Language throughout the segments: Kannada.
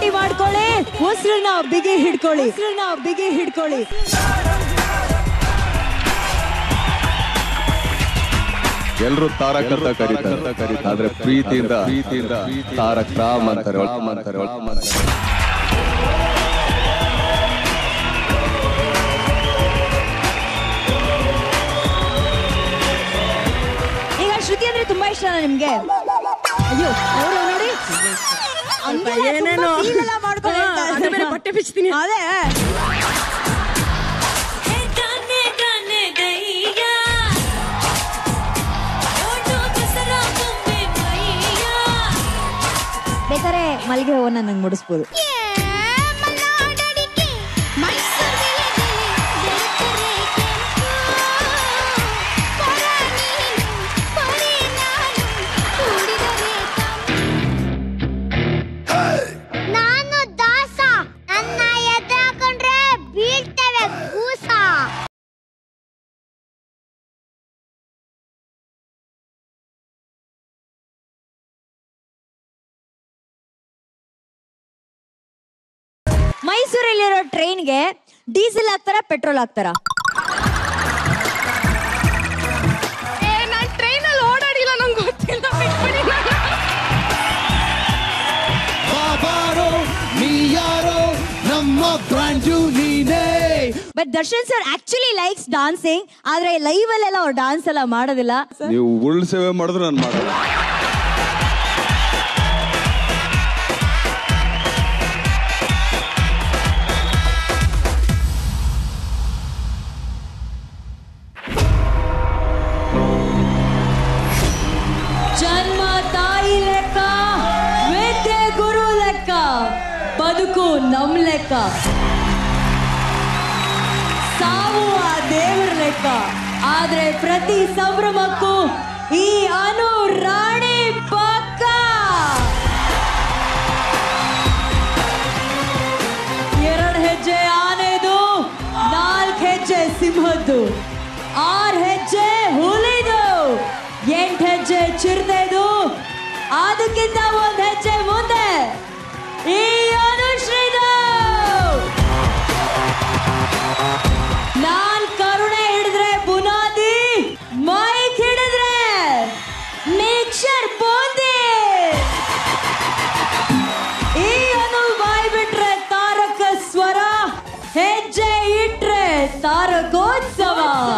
ಗಟ್ಟಿ ಮಾಡ್ಕೊಳ್ಳಿ, ಉಸಿರನ್ನ ಬಿಗಿ ಹಿಡ್ಕೊಳ್ಳಿ. ಎಲ್ಲರೂ ತಾರಕ್ ಅಂತ ಕರೀತಾರೆ, ಆದ್ರೆ ಪ್ರೀತಿಯಿಂದ ತಾರಕ್ ರಾಮ್ ಅಂತಾರೆ. ಈಗ ಶ್ರುತಿ ಅಂದ್ರೆ ತುಂಬಾ ಇಷ್ಟ ನಿಮ್ಗೆ? ಅಯ್ಯೋ ಅವರು ನೋಡಿ ಏನೇನೋ ಮಾಡ್ಕೊಂಡು ಬಟ್ಟೆ ಬಿಚ್ತೀನಿ. ಅದೇ ಬೇಕಾರೆ ಮಲ್ಲಿಗೆ ಹೂವನ್ನ ನಂಗೆ ಮುಡಿಸ್ಬೋದು. ಮೈಸೂರಲ್ಲಿರೋ ಟ್ರೈನ್ಗೆ ಡೀಸೆಲ್ ಹಾಕ್ತಾರ, ಪೆಟ್ರೋಲ್ ಹಾಕ್ತಾರ? ನಾನು ಟ್ರೈನಲ್ಲಿ ಓಡಾಡಿಲ್ಲ, ನಂಗೆ ಗೊತ್ತಿಲ್ಲ. But Darshan sir actually likes dancing, ಆದ್ರೆ ಲೈವ್ ಅಲ್ಲೆಲ್ಲ ಅವ್ರು ಡಾನ್ಸ್ ಎಲ್ಲ ಮಾಡೋದಿಲ್ಲ. ನೀವು ಉರುಳು ಸೇವೆ ಮಾಡಿದ್ರು ನಾನು ಮಾಡಲ್ಲ. ಜನ್ಮ ತಾಯಿ ಲೆಕ್ಕ, ವಿದ್ಯೆ ಗುರು ಲೆಕ್ಕ, ಬದುಕು ನಮ್ ಲೆಕ್ಕ, ಸಾವು ಆ ದೇವರ ಲೆಕ್ಕ. ಆದ್ರೆ ಪ್ರತಿ ಸಂಭ್ರಮಕ್ಕೂ ಈ ಅನು ರಾಣಿ ಪಕ್ಕ. ಎರಡು ಹೆಜ್ಜೆ ಆನೆದು, 4 ಹೆಜ್ಜೆ ಸಿಂಹದ್ದು, 6 ಹೆಜ್ಜೆ ಹುಲಿದು, 8 ಹೆಜ್ಜೆ ಚಿರತೆದು, ಅದಕ್ಕಿಂತ 1 ಹೆಜ್ಜೆ ಮುಂದೆ ಈ ಅನುಶ್ರೀದು. ನಾನ್ ಕರುಣೆ ಹಿಡಿದ್ರೆ ಬುನಾದಿ, ಮೈಕ್ ಹಿಡಿದ್ರೆ ಮಿಕ್ಸರ್ ಬೂಂದಿ. ಈ ಅನು ಬಾಯ್ ಬಿಟ್ರೆ ತಾರಕ ಸ್ವರ, ಹೆಜ್ಜೆ ಇಟ್ರೆ ತಾರಕೋತ್ಸವ.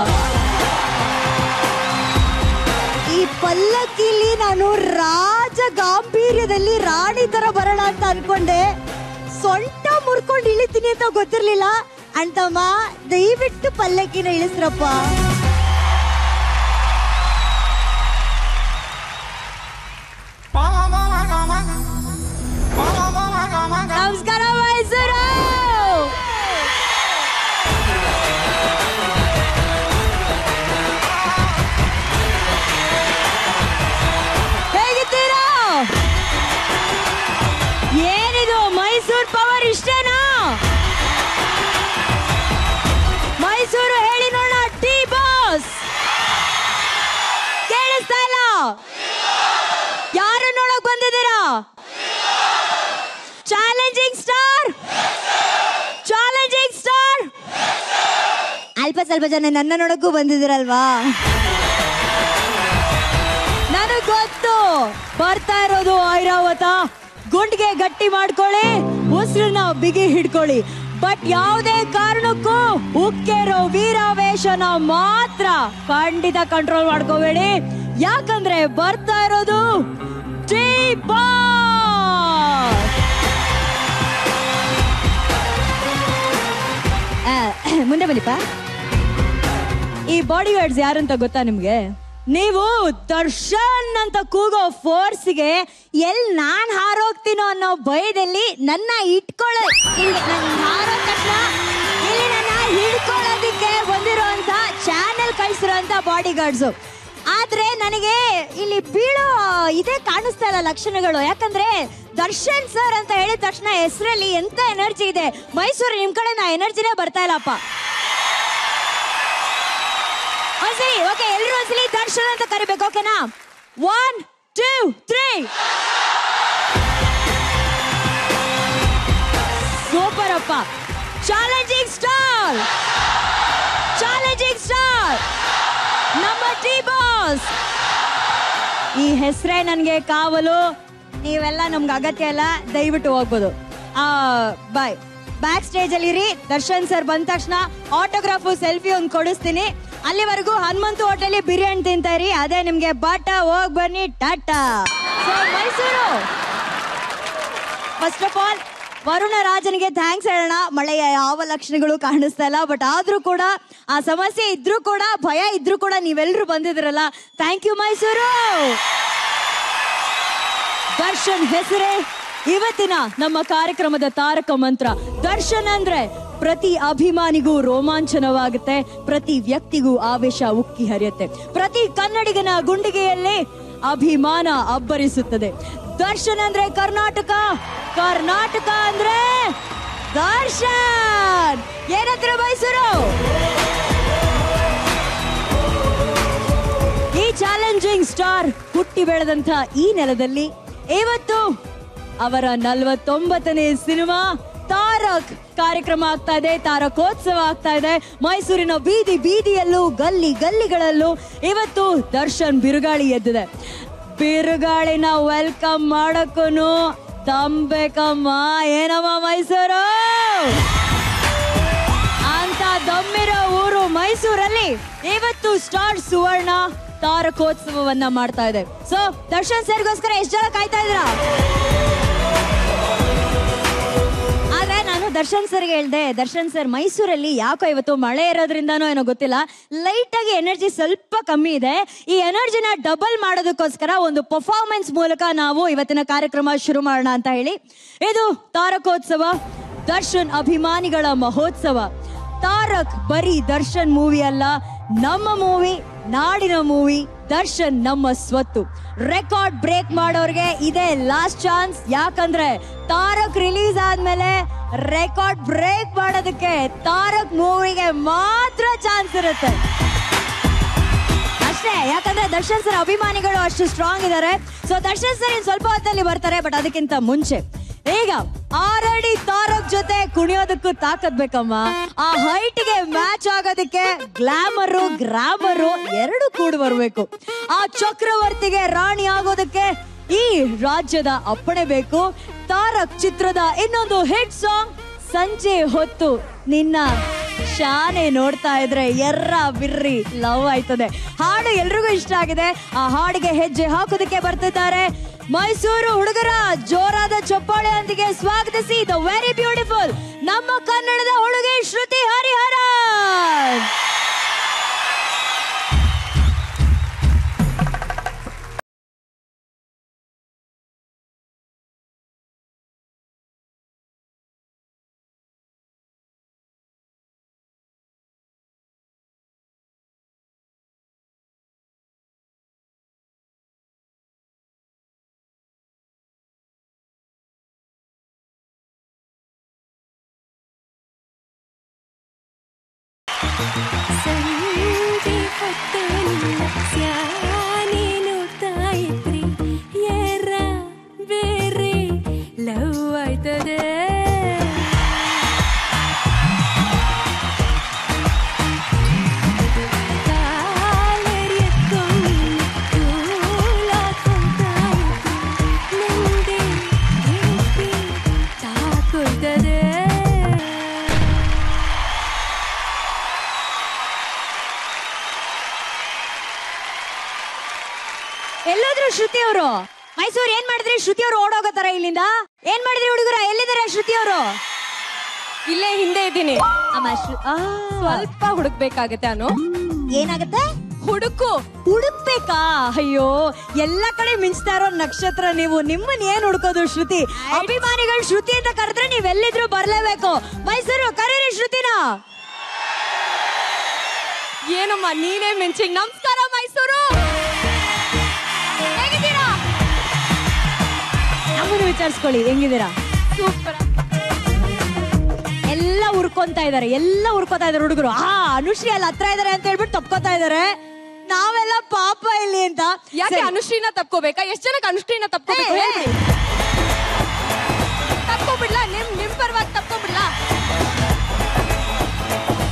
ಈ ಪಲ್ಲಕ್ಕಿಲಿ ನಾನು ರಾಜ ಗಾಂಭೀರ್ಯದಲ್ಲಿ ರಾಣಿ ತರ ಬರೋಣ ಅಂತ ಅನ್ಕೊಂಡೆ. ಸೊಂಟ ಮುರ್ಕೊಂಡು ಇಳಿತೀನಿ ಅಂತ ಗೊತ್ತಿರ್ಲಿಲ್ಲ. ಅಂತಮ್ಮ ದಯವಿಟ್ಟು ಪಲ್ಲಕ್ಕಿನ ಇಳಿಸ್ರಪ್ಪ. ನಮಸ್ಕಾರ ಮೈಸೂರು. ಹೇಗಿದ್ದೀರಾ? ಏನಿದು ಮೈಸೂರು ಪವರ್ ಇಷ್ಟೇನಾ? ಮೈಸೂರು ಹೇಳಿ ನೋಡೋಣ. ಟಿ ಬಾಸ್ ಕೇಳಿಸ್ತಾ ಇಲ್ಲ? ಯಾರು ನೋಡಕ್ ಬಂದಿದ್ದೀರಾ? Challenging star, challenging star. ಅಲ್ಪ ಸ್ವಲ್ಪ ಜನ ನನ್ನ ನೋಡಕ್ಕೂ ಬಂದಿದ್ದೀರಲ್ವಾ? ನನಗ್ ಗೊತ್ತು ಬರ್ತಾ ಇರೋದು ಐರಾವತ. ಗುಂಡ್ಗೆ ಗಟ್ಟಿ ಮಾಡ್ಕೊಳ್ಳಿ, ಉಸಿರನ್ನ ಬಿಗಿ ಹಿಡ್ಕೊಳ್ಳಿ. ಬಟ್ ಯಾವುದೇ ಕಾರಣಕ್ಕೂ ಉಕ್ಕೇರೋ ವೀರಾವೇಶನ ಮಾತ್ರ ಖಂಡಿತ ಕಂಟ್ರೋಲ್ ಮಾಡ್ಕೋಬೇಡಿ. ಯಾಕಂದ್ರೆ ಬರ್ತಾ ಇರೋದು ಟಿ ಬಾಸ್. ಮುಂದೆ ಬನ್ನಿಪ್ಪ. ಈ ಬಾಡಿ ಗಾರ್ಡ್ಸ್ ಯಾರು ಅಂತ ಗೊತ್ತಾ ನಿಮ್ಗೆ? ನೀವು ದರ್ಶನ್ ಅಂತ ಕೂಗೋ ಫೋರ್ಸ್ಗೆ ಎಲ್ಲಿ ನಾನ್ ಹಾರೋಗ್ತೀನೋ ಅನ್ನೋ ಭಯದಲ್ಲಿ ನನ್ನ ಹಾರೋ ತಕ್ಷಣ ಇಲ್ಲಿ ನನ್ನ ಹಿಡ್ಕೊಳ್ಳೋದಿಕ್ಕೆ ಬಂದಿರೋಂತ ಚಾನೆಲ್ ಕಳಿಸಿರೋಂತ ಬಾಡಿ ಗಾರ್ಡ್ಸು. ಆದ್ರೆ ನನಗೆ ಇಲ್ಲಿ ಬೀಳೋ ಇದೇ ಕಾಣಿಸ್ತಾ ಇಲ್ಲ ಲಕ್ಷಣಗಳು. ಯಾಕಂದ್ರೆ ದರ್ಶನ್ ಸರ್ ಅಂತ ಹೇಳಿದ ತಕ್ಷಣ ಹೆಸರಲ್ಲಿ ಎಂತ ಎನರ್ಜಿ ಇದೆ. ಮೈಸೂರು ನಿಮ್ ಕಡೆ ನಾ ಎನರ್ಜಿನೇ ಬರ್ತಾ ಇಲ್ಲಪ್ಪ. ಒಂದ್ಸಲಿ ಓಕೆ, ಎಲ್ಲರೂ ಒಂದ್ಸಲಿ ದರ್ಶನ್ ಅಂತ ಕರಿಬೇಕು. ಓಕೆನಾ? 1 2 3. ಆಲ್ ಚಾಲೆಂಜಿಂಗ್ ಸ್ಟಾರ್ ನಮ್ಮ ಟಿ ಬಾಸ್. ಈ ಹೆಸರೇ ನನ್ಗೆ ಕಾವಲು. ನೀವೆಲ್ಲ ನಮ್ಗೆ ಅಗತ್ಯ ಇಲ್ಲ, ದಯವಿಟ್ಟು ಹೋಗ್ಬೋದು. ಬಾಯ್. ಬ್ಯಾಕ್ ಸ್ಟೇಜ್ ಅಲ್ಲಿ ಇರಿ. ದರ್ಶನ್ ಸರ್ ಬಂದ ತಕ್ಷಣ ಆಟೋಗ್ರಾಫು ಸೆಲ್ಫಿ ಒಂದು ಕೊಡಿಸ್ತೀನಿ. ಅಲ್ಲಿವರೆಗೂ ಹನುಮಂತು ಹೋಟೆಲ್ ಬಿರಿಯಾನಿ ತಿಂತಾ ಇರಿ. ಅದೇ ನಿಮ್ಗೆ ಬಾಟ. ಹೋಗ್ ಬನ್ನಿ, ಟಾಟಾ. Mysore first of all Varuna ರಾಜನಿಗೆ ಥ್ಯಾಂಕ್ಸ್ ಹೇಳೋಣ. ಮಳೆಯ ಯಾವ ಲಕ್ಷಣಗಳು ಕಾಣಿಸ್ತಾ ಇಲ್ಲ, ಬಟ್ ಆದ್ರೂ ಕೂಡ ಆ ಸಮಸ್ಯೆ ಇದ್ರೂ ಕೂಡ, ಭಯ ಇದ್ರೂ ಕೂಡ ನೀವೆಲ್ಲರೂ ಬಂದಿದ್ರಲ್ಲ, ಥ್ಯಾಂಕ್ ಯು ಮೈಸೂರು. ದರ್ಶನ್ ಹೆಸರೇ ಇವತ್ತಿನ ನಮ್ಮ ಕಾರ್ಯಕ್ರಮದ ತಾರಕ ಮಂತ್ರ. ದರ್ಶನ್ ಅಂದ್ರೆ ಪ್ರತಿ ಅಭಿಮಾನಿಗೂ ರೋಮಾಂಚನವಾಗುತ್ತೆ, ಪ್ರತಿ ವ್ಯಕ್ತಿಗೂ ಆವೇಶ ಉಕ್ಕಿ ಹರಿಯುತ್ತೆ, ಪ್ರತಿ ಕನ್ನಡಿಗನ ಗುಂಡಿಗೆಯಲ್ಲಿ ಅಭಿಮಾನ ಅಬ್ಬರಿಸುತ್ತದೆ. ದರ್ಶನ್ ಅಂದ್ರೆ ಕರ್ನಾಟಕ, ಕರ್ನಾಟಕ ಅಂದ್ರೆ ದರ್ಶನ್. ಏನಂದ್ರೆ ಮೈಸೂರು ಈ ಚಾಲೆಂಜಿಂಗ್ ಸ್ಟಾರ್ ಹುಟ್ಟಿ ಬೆಳೆದಂತ ಈ ನೆಲದಲ್ಲಿ ಇವತ್ತು ಅವರ 49ನೇ ಸಿನಿಮಾ ತಾರಕ್ ಕಾರ್ಯಕ್ರಮ ಆಗ್ತಾ ಇದೆ, ತಾರಕೋತ್ಸವ ಆಗ್ತಾ ಇದೆ. ಮೈಸೂರಿನ ಬೀದಿ ಬೀದಿಯಲ್ಲೂ ಗಲ್ಲಿ ಗಲ್ಲಿಗಳಲ್ಲೂ ಇವತ್ತು ದರ್ಶನ್ ಬಿರುಗಾಳಿ ಎದ್ದಿದೆ. ಬಿರುಗಾಳಿನ ವೆಲ್ಕಮ್ ಮಾಡಕ್ಕೂ ತಂಬೇಕಮ್ಮ. ಏನಮ್ಮ ಮೈಸೂರು ಅಂತ ದಮ್ಮಿರೋ ಊರು ಮೈಸೂರಲ್ಲಿ ಇವತ್ತು ಸ್ಟಾರ್ ಸುವರ್ಣ ತಾರಕೋತ್ಸವವನ್ನ ಮಾಡ್ತಾ ಇದೆ. ಸೊ ದರ್ಶನ್ ಸರ್ಗೋಸ್ಕರ ಎಷ್ಟು ಜನ ಕಾಯ್ತಾ ಇದ್ರ? ಆದ್ರೆ ನಾನು ದರ್ಶನ್ ಸರ್ಗೆ ಹೇಳ್ದೆ, ದರ್ಶನ್ ಸರ್ ಮೈಸೂರಲ್ಲಿ ಯಾಕೋ ಇವತ್ತು ಮಳೆ ಇರೋದ್ರಿಂದನೋ ಏನೋ ಗೊತ್ತಿಲ್ಲ, ಲೈಟ್ ಆಗಿ ಎನರ್ಜಿ ಸ್ವಲ್ಪ ಕಮ್ಮಿ ಇದೆ. ಈ ಎನರ್ಜಿನ ಡಬಲ್ ಮಾಡೋದಕ್ಕೋಸ್ಕರ ಒಂದು ಪರ್ಫಾರ್ಮೆನ್ಸ್ ಮೂಲಕ ನಾವು ಇವತ್ತಿನ ಕಾರ್ಯಕ್ರಮ ಶುರು ಮಾಡೋಣ ಅಂತ ಹೇಳಿ. ಇದು ತಾರಕೋತ್ಸವ, ದರ್ಶನ್ ಅಭಿಮಾನಿಗಳ ಮಹೋತ್ಸವ. ತಾರಕ್ ಬರೀ ದರ್ಶನ್ ಮೂವಿ ಅಲ್ಲ, ನಮ್ಮ ಮೂವಿ, ನಾಡಿನ ಮೂವಿ. ದರ್ಶನ್ ನಮ್ಮ ಸ್ವತ್ತು. ರೆಕಾರ್ಡ್ ಬ್ರೇಕ್ ಮಾಡೋರ್ಗೆ ಇದೇ ಲಾಸ್ಟ್ ಚಾನ್ಸ್. ಯಾಕಂದ್ರೆ ತಾರಕ್ ರಿಲೀಸ್ ಆದ್ಮೇಲೆ ರೆಕಾರ್ಡ್ ಬ್ರೇಕ್ ಮಾಡೋದಕ್ಕೆ ತಾರಕ್ ಮೂವಿಗೆ ಮಾತ್ರ ಚಾನ್ಸ್ ಇರುತ್ತೆ ಅಷ್ಟೇ. ಯಾಕಂದ್ರೆ ದರ್ಶನ್ ಸರ್ ಅಭಿಮಾನಿಗಳು ಅಷ್ಟು ಸ್ಟ್ರಾಂಗ್ ಇದಾರೆ. ಸೊ ದರ್ಶನ್ ಸರ್ ಇನ್ ಸ್ವಲ್ಪ ಹೊತ್ತಲ್ಲಿ ಬರ್ತಾರೆ. ಬಟ್ ಅದಕ್ಕಿಂತ ಮುಂಚೆ ಈಗ ಆಲ್ರೆಡಿ ತಾರಕ್ ಜೊತೆ ಕುಣಿಯೋದಕ್ಕೂ ತಾಕತ್ ಬೇಕಮ್ಮ. ಆ ಹೈಟ್ ಗೆ ಮ್ಯಾಚ್ ಆಗೋದಕ್ಕೆ ಗ್ಲಾಮರು ಗ್ರಾಮರು ಎರಡು ಕೂಡಿ ಬರ್ಬೇಕು. ಆ ಚಕ್ರವರ್ತಿಗೆ ರಾಣಿ ಆಗೋದಕ್ಕೆ ಈ ರಾಜ್ಯದ ಅಪ್ಪಣೆ ಬೇಕು. ತಾರಕ್ ಚಿತ್ರದ ಇನ್ನೊಂದು ಹಿಟ್ ಸಾಂಗ್ ಸಂಜೆ ಹೊತ್ತು ನಿನ್ನ ಶಾನೆ ನೋಡ್ತಾ ಇದ್ರೆ ಎರ್ರ ಬಿರ್ರಿ ಲವ್ ಆಯ್ತದೆ. ಹಾಡು ಎಲ್ರಿಗೂ ಇಷ್ಟ ಆಗಿದೆ. ಆ ಹಾಡಿಗೆ ಹೆಜ್ಜೆ ಹಾಕೋದಕ್ಕೆ ಬರ್ತಿದ್ದಾರೆ ಮೈಸೂರು ಹುಡುಗರ. ಜೋರಾದ ಚಪ್ಪಾಳೆಯೊಂದಿಗೆ ಸ್ವಾಗತಿಸಿ ದ ವೆರಿ ಬ್ಯೂಟಿಫುಲ್ ನಮ್ಮ ಕನ್ನಡದ ಹುಡುಗಿ ಶ್ರುತಿ ಹರಿಹರನ್. ಸಂಜೆ ಹೊತ್ತು ನಿನ್ನ ಸ್ಯಾನೆ ನೋಡ್ತಾ ಇದ್ರಿ ಯಾರ ಬೇರೆ ಲವ್ ಆಯ್ತದೆ. ಕಾಲರ್ ಎತ್ಕೊಂಡು ಕೂಲಾಕೊಂತಾ ಇದ್ರಿ ನಂದೆ ಗೆಳತಿ ತಾಕೊಯ್ತದೆ. ಎಲ್ಲೋದ್ರು ಶ್ರುತಿ ಅವರು? ಮೈಸೂರು ಏನ್ ಮಾಡಿದ್ರಿ? ಶ್ರುತಿ ಅವರು ಓಡೋಗತ್ತಾರ ಇಲ್ಲಿಂದ? ಏನ್ ಮಾಡಿದ್ರಿ ಹುಡುಗರ? ಎಲ್ಲಿದ್ದಾರೆ ಶ್ರುತಿ ಅವರು? ಇಲ್ಲೇ ಹಿಂದೆ ಇದ್ದೀನಿ. ಅಮ್ಮ ಸ್ವಲ್ಪ ಹುಡುಕ್ಬೇಕಾಗತ್ತೆ. ಅನು ಏನಾಗತ್ತೆ? ಹುಡುಕ್ಬೇಕಾ? ಅಯ್ಯೋ, ಎಲ್ಲ ಕಡೆ ಮಿಂಚ್ತಾ ಇರೋ ನಕ್ಷತ್ರ ನೀವು. ನಿಮ್ಮನ್ನ ಏನ್ ಹುಡ್ಕೋದು ಶ್ರುತಿ? ಅಭಿಮಾನಿಗಳು ಶ್ರುತಿ ಅಂತ ಕರೆದ್ರೆ ನೀವೆಲ್ಲಿದ್ರು ಬರ್ಲೇಬೇಕು. ಮೈಸೂರು ಕರೀರಿ ಶ್ರುತಿನ. ಏನಮ್ಮ ನೀನೇ ಮೆನ್ಷನ್. ನಮಸ್ಕಾರ ಮೈಸೂರು, ಹೇಗಿದ್ದೀರಾ? ನಮ್ಮನ್ನು ವಿಚಾರಿಸ್ಕೊಳ್ಳಿ, ಹೆಂಗಿದ್ದೀರಾ? ಸೂಪರ್. ಎಲ್ಲ ಹುರ್ಕೊಂತಾ ಇದಾರೆ, ಹುಡುಗರು. ಅನುಶ್ರೀ ಅಲ್ಲಿ ಹತ್ರ ಇದಾರೆ ಅಂತ ಹೇಳ್ಬಿಟ್ಟು ತಪ್ಕೋತಾ ಇದಾರೆ. ನಾವೆಲ್ಲ ಪಾಪ ಇಲ್ಲಿ ಅಂತ. ಯಾಕೆ ಅನುಶ್ರೀನ ತಪ್ಕೋಬೇಕಾ? ಎಷ್ಟು ಜನಕ್ಕೆ ಅನುಶ್ರೀನ ತಪ್ಕೋಬೇಕು? ತಪ್ಕೋಬಿಡ್ಲಾ? ನಿಮ್ ಪರವಾಗಿ ತಪ್ಕೋಬಿಡ್ಲಾ?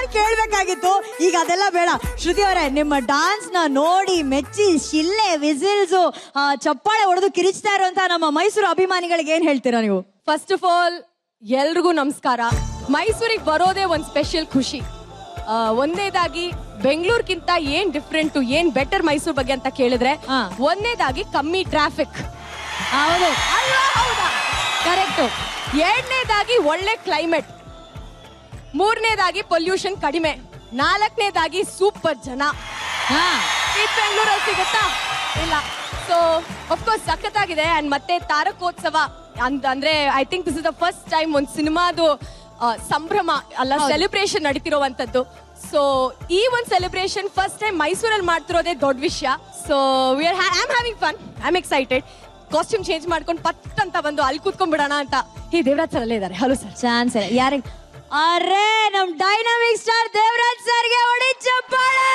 ಕೇಳ್ಬೇಕಾಗಿತ್ತು. ಈಗ ಅದೆಲ್ಲ ಬೇಡ. ಶ್ರುತಿ ಅವರೇ, ನಿಮ್ಮ ಡಾನ್ಸ್ ನ ನೋಡಿ ಮೆಚ್ಚಿ ಶಿಲ್ಲೆ ವಿಸಿಲ್ಸ್ ಚಪ್ಪಾಳೆ ಹೊಡೆದು ಕಿರಿಚ್ತಾ ಇರುವಂತ ನಮ್ಮ ಮೈಸೂರು ಅಭಿಮಾನಿಗಳಿಗೆ ಏನ್ ಹೇಳ್ತೀರಾ ನೀವು? ಫಸ್ಟ್ ಆಫ್ ಆಲ್ ಎಲ್ರಿಗೂ ನಮಸ್ಕಾರ. ಮೈಸೂರಿಗೆ ಬರೋದೇ ಒಂದ್ ಸ್ಪೆಷಲ್ ಖುಷಿ. ಒಂದನೇದಾಗಿ ಬೆಂಗಳೂರಿಗಿಂತ ಏನ್ ಡಿಫ್ರೆಂಟ್, ಏನ್ ಬೆಟರ್ ಮೈಸೂರು ಬಗ್ಗೆ ಅಂತ ಕೇಳಿದ್ರೆ, ಒಂದನೇದಾಗಿ ಕಮ್ಮಿ ಟ್ರಾಫಿಕ್. ಹೌದು, ಹೌದಾ? ಕರೆಕ್ಟ್. ಎರಡನೇದಾಗಿ ಒಳ್ಳೆ ಕ್ಲೈಮೇಟ್. ಮೂರನೇದಾಗಿ ಪೊಲ್ಯೂಷನ್ ಕಡಿಮೆ. ನಾಲ್ಕನೇದಾಗಿ ಸೂಪರ್ ಜನ. ಇದು ಬೆಂಗಳೂರಲ್ಲಿ ಸಿಗುತ್ತಾ? ಇಲ್ಲ. ಸೊ ಅಫ್ಕೋರ್ಸ್ ಸಖತ್ತಾಗಿದೆ. ಅಂಡ್ ಮತ್ತೆ ತಾರಕೋತ್ಸವ ಅಂದ್ರೆ I think this is the first time ಒಂದು ಸಿನಿಮಾದು ಸಂಭ್ರಮ ಅಲ್ಲ ಸೆಲೆಬ್ರೇಷನ್ ನಡೀತಿರುವಂತದ್ದು. ಸೊ ಈ ಒಂದು ಸೆಲೆಬ್ರೇಷನ್ ಫಸ್ಟ್ ಟೈಮ್ ಮೈಸೂರಲ್ಲಿ ಮಾಡ್ತಿರೋದೇ ದೊಡ್ಡ ವಿಷಯ. So I am having fun, I am excited. Costume change ಮಾಡ್ಕೊಂಡು ಪಟ್ ಅಂತ ಬಂದು ಅಲ್ಲಿ ಕೂತ್ಕೊಂಡ್ಬಿಡೋಣ ಅಂತ. ಈ ದೇವರಾಜ್ ಸರ್ ಅಲ್ಲೇ ಇದ್ದಾರೆ. Hello sir. ಚಾನ್ಸ್ ಯಾರಿಗೆ? ಅರೆ, ನಮ್ ಡೈನಾಮಿಕ್ ಸ್ಟಾರ್ ದೇವರಾಜ್ ಸರ್ಗೆ ಹೊಡಿ ಚಪ್ಪಾಳೆ.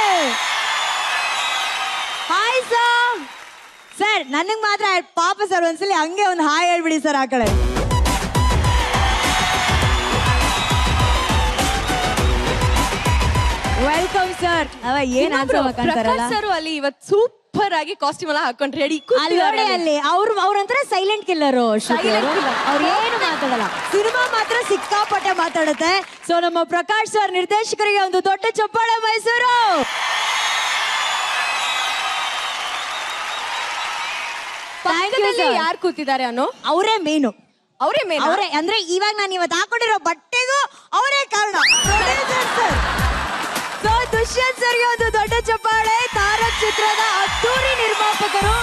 Hi sir. ಸರ್ ನನಗ್ ಮಾತ್ರ ಪಾಪ ಸರ್ ಒಂದ್ಸಲಿ ಹಂಗೆ ಒಂದು ಹಾಯ್ ಹೇಳ್ಬಿಡಿ ಸರ್ ಆ ಕಡೆ. Welcome sir. ಏನ್ ಪ್ರಕಾಶ್ ಸರ್ ಅಲ್ಲಿ ಇವತ್ತು ಸೂಪರ್ ಆಗಿ ಕಾಸ್ಟ್ಯೂಮ್ ಎಲ್ಲ ಹಾಕೊಂಡು ರೆಡಿ ಅಲ್ಲಿ ಅವ್ರಂತರ ಸೈಲೆಂಟ್ ಕಿಲ್ಲರ್. ಅವ್ರು ಏನು ಮಾತಾಡಲ್ಲ, ಸಿನಿಮಾ ಮಾತ್ರ ಸಿಕ್ಕಾಪಟ್ಟೆ ಮಾತಾಡುತ್ತೆ. ಸೊ ನಮ್ಮ ಪ್ರಕಾಶ್ ಸರ್ ನಿರ್ದೇಶಕರಿಗೆ ಒಂದು ದೊಡ್ಡ ಚಪ್ಪಾಳೆ ಮೈಸೂರು. ಯಾರು ಕೂತಿದ್ದಾರೆ ಅನ್ನೋ ಅವರೇ ಮೇನು. ಅವರೇ ಅಂದ್ರೆ ಇವಾಗ ನಾನು ಇವತ್ತು ಹಾಕೊಂಡಿರೋ ಬಟ್ಟೆಗೂ ಅವರೇ ಕಾರಣ. ಸೊ ದುಷ್ಯಂತ್ ಸರ್ಗೆ ಒಂದು ದೊಡ್ಡ ಚಪ್ಪಾಳೆ. ತಾರಕ್ ಚಿತ್ರದ ಅದ್ದೂರಿ ನಿರ್ಮಾಪಕರು.